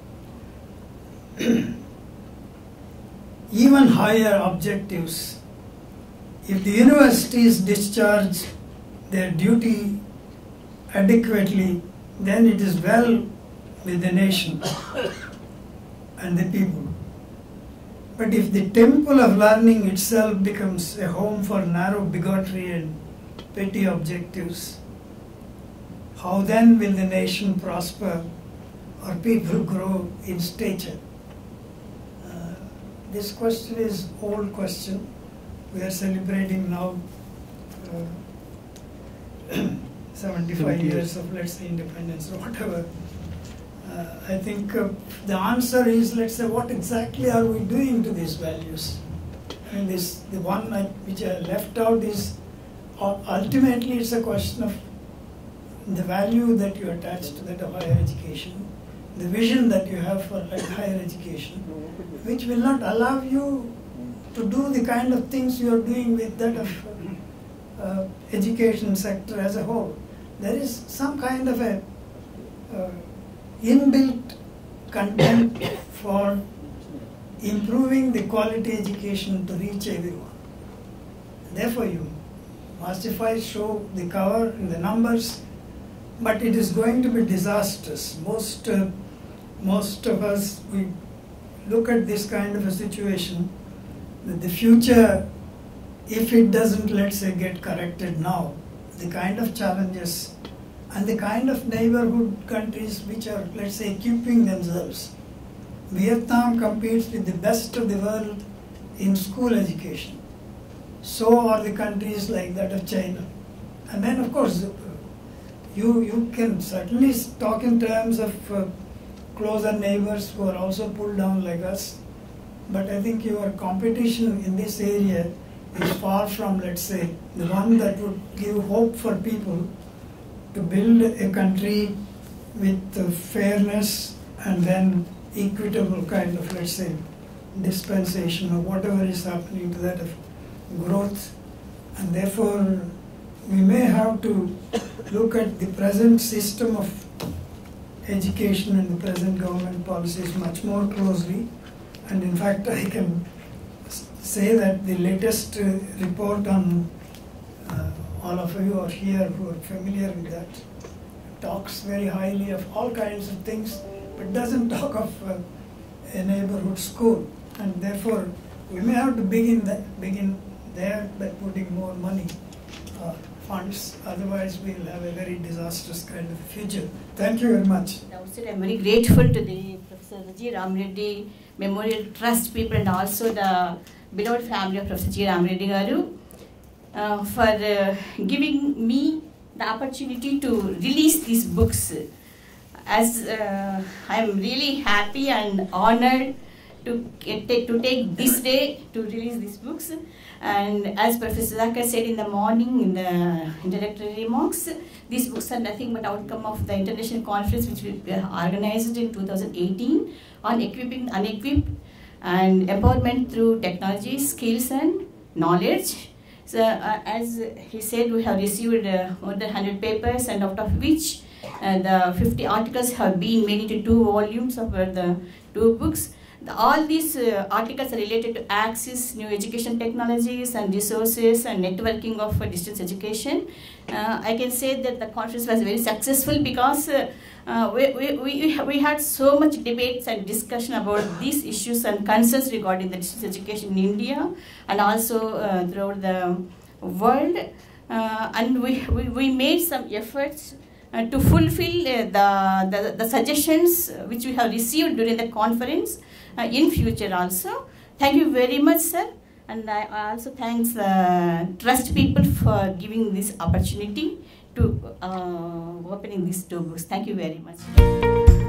D: even higher objectives. If the universities discharge their duty adequately, then it is well with the nation and the people. But if the temple of learning itself becomes a home for narrow bigotry and petty objectives, how then will the nation prosper or people grow in stature? Uh, this question is old question. We are celebrating now uh, seventy-five years of, let's say, independence or whatever. Uh, I think uh, the answer is, let's say, what exactly are we doing to these values? I mean, this, the one I, which I left out is, uh, ultimately it's a question of the value that you attach to that of higher education, the vision that you have for higher education, which will not allow you to do the kind of things you are doing with that of uh, education sector as a whole. There is some kind of a uh, inbuilt content for improving the quality education to reach everyone. Therefore, you massify, show the cover and the numbers, but it is going to be disastrous. Most, uh, most of us, we look at this kind of a situation, that the future, if it doesn't, let's say, get corrected now, the kind of challenges and the kind of neighborhood countries which are, let's say, equipping themselves. Vietnam competes with the best of the world in school education. So are the countries like that of China. And then, of course, you, you can certainly talk in terms of uh, closer neighbors who are also pulled down like us. But I think your competition in this area is far from, let's say, the one that would give hope for people to build a country with uh, fairness and then equitable kind of, let's say, dispensation or whatever is happening to that of growth. And therefore, we may have to look at the present system of education and the present government policies much more closely. And in fact, I can say that the latest uh, report on uh, all of you are here who are familiar with that talks very highly of all kinds of things, but doesn't talk of uh, a neighborhood school. And therefore, we may have to begin that, begin there by putting more money, uh, funds. Otherwise, we'll have a very disastrous kind of future. Thank you very much.
E: I'm very grateful to the Professor G. Ram Reddy Memorial Trust people and also the beloved family of Professor G. Ram Reddy Garu uh, for uh, giving me the opportunity to release these books. As uh, I'm really happy and honored to get, to take this day to release these books. And as Professor Zakir said in the morning in the introductory remarks, these books are nothing but outcome of the international conference which we organized in two thousand eighteen on equipping the unequipped and empowerment through technology, skills and knowledge. So uh, as he said, we have received uh, more than one hundred papers, and out of which uh, the fifty articles have been made into two volumes of uh, the two books. The, all these uh, articles are related to access, new education technologies and resources and networking of uh, distance education. Uh, I can say that the conference was very successful because uh, uh, we, we, we, we had so much debates and discussion about these issues and concerns regarding the distance education in India and also uh, throughout the world. Uh, and we, we, we made some efforts uh, to fulfill uh, the, the, the suggestions which we have received during the conference uh, in future also. Thank you very much, sir. And I also thanks the uh, trust people for giving this opportunity to uh, opening these two books. Thank you very much.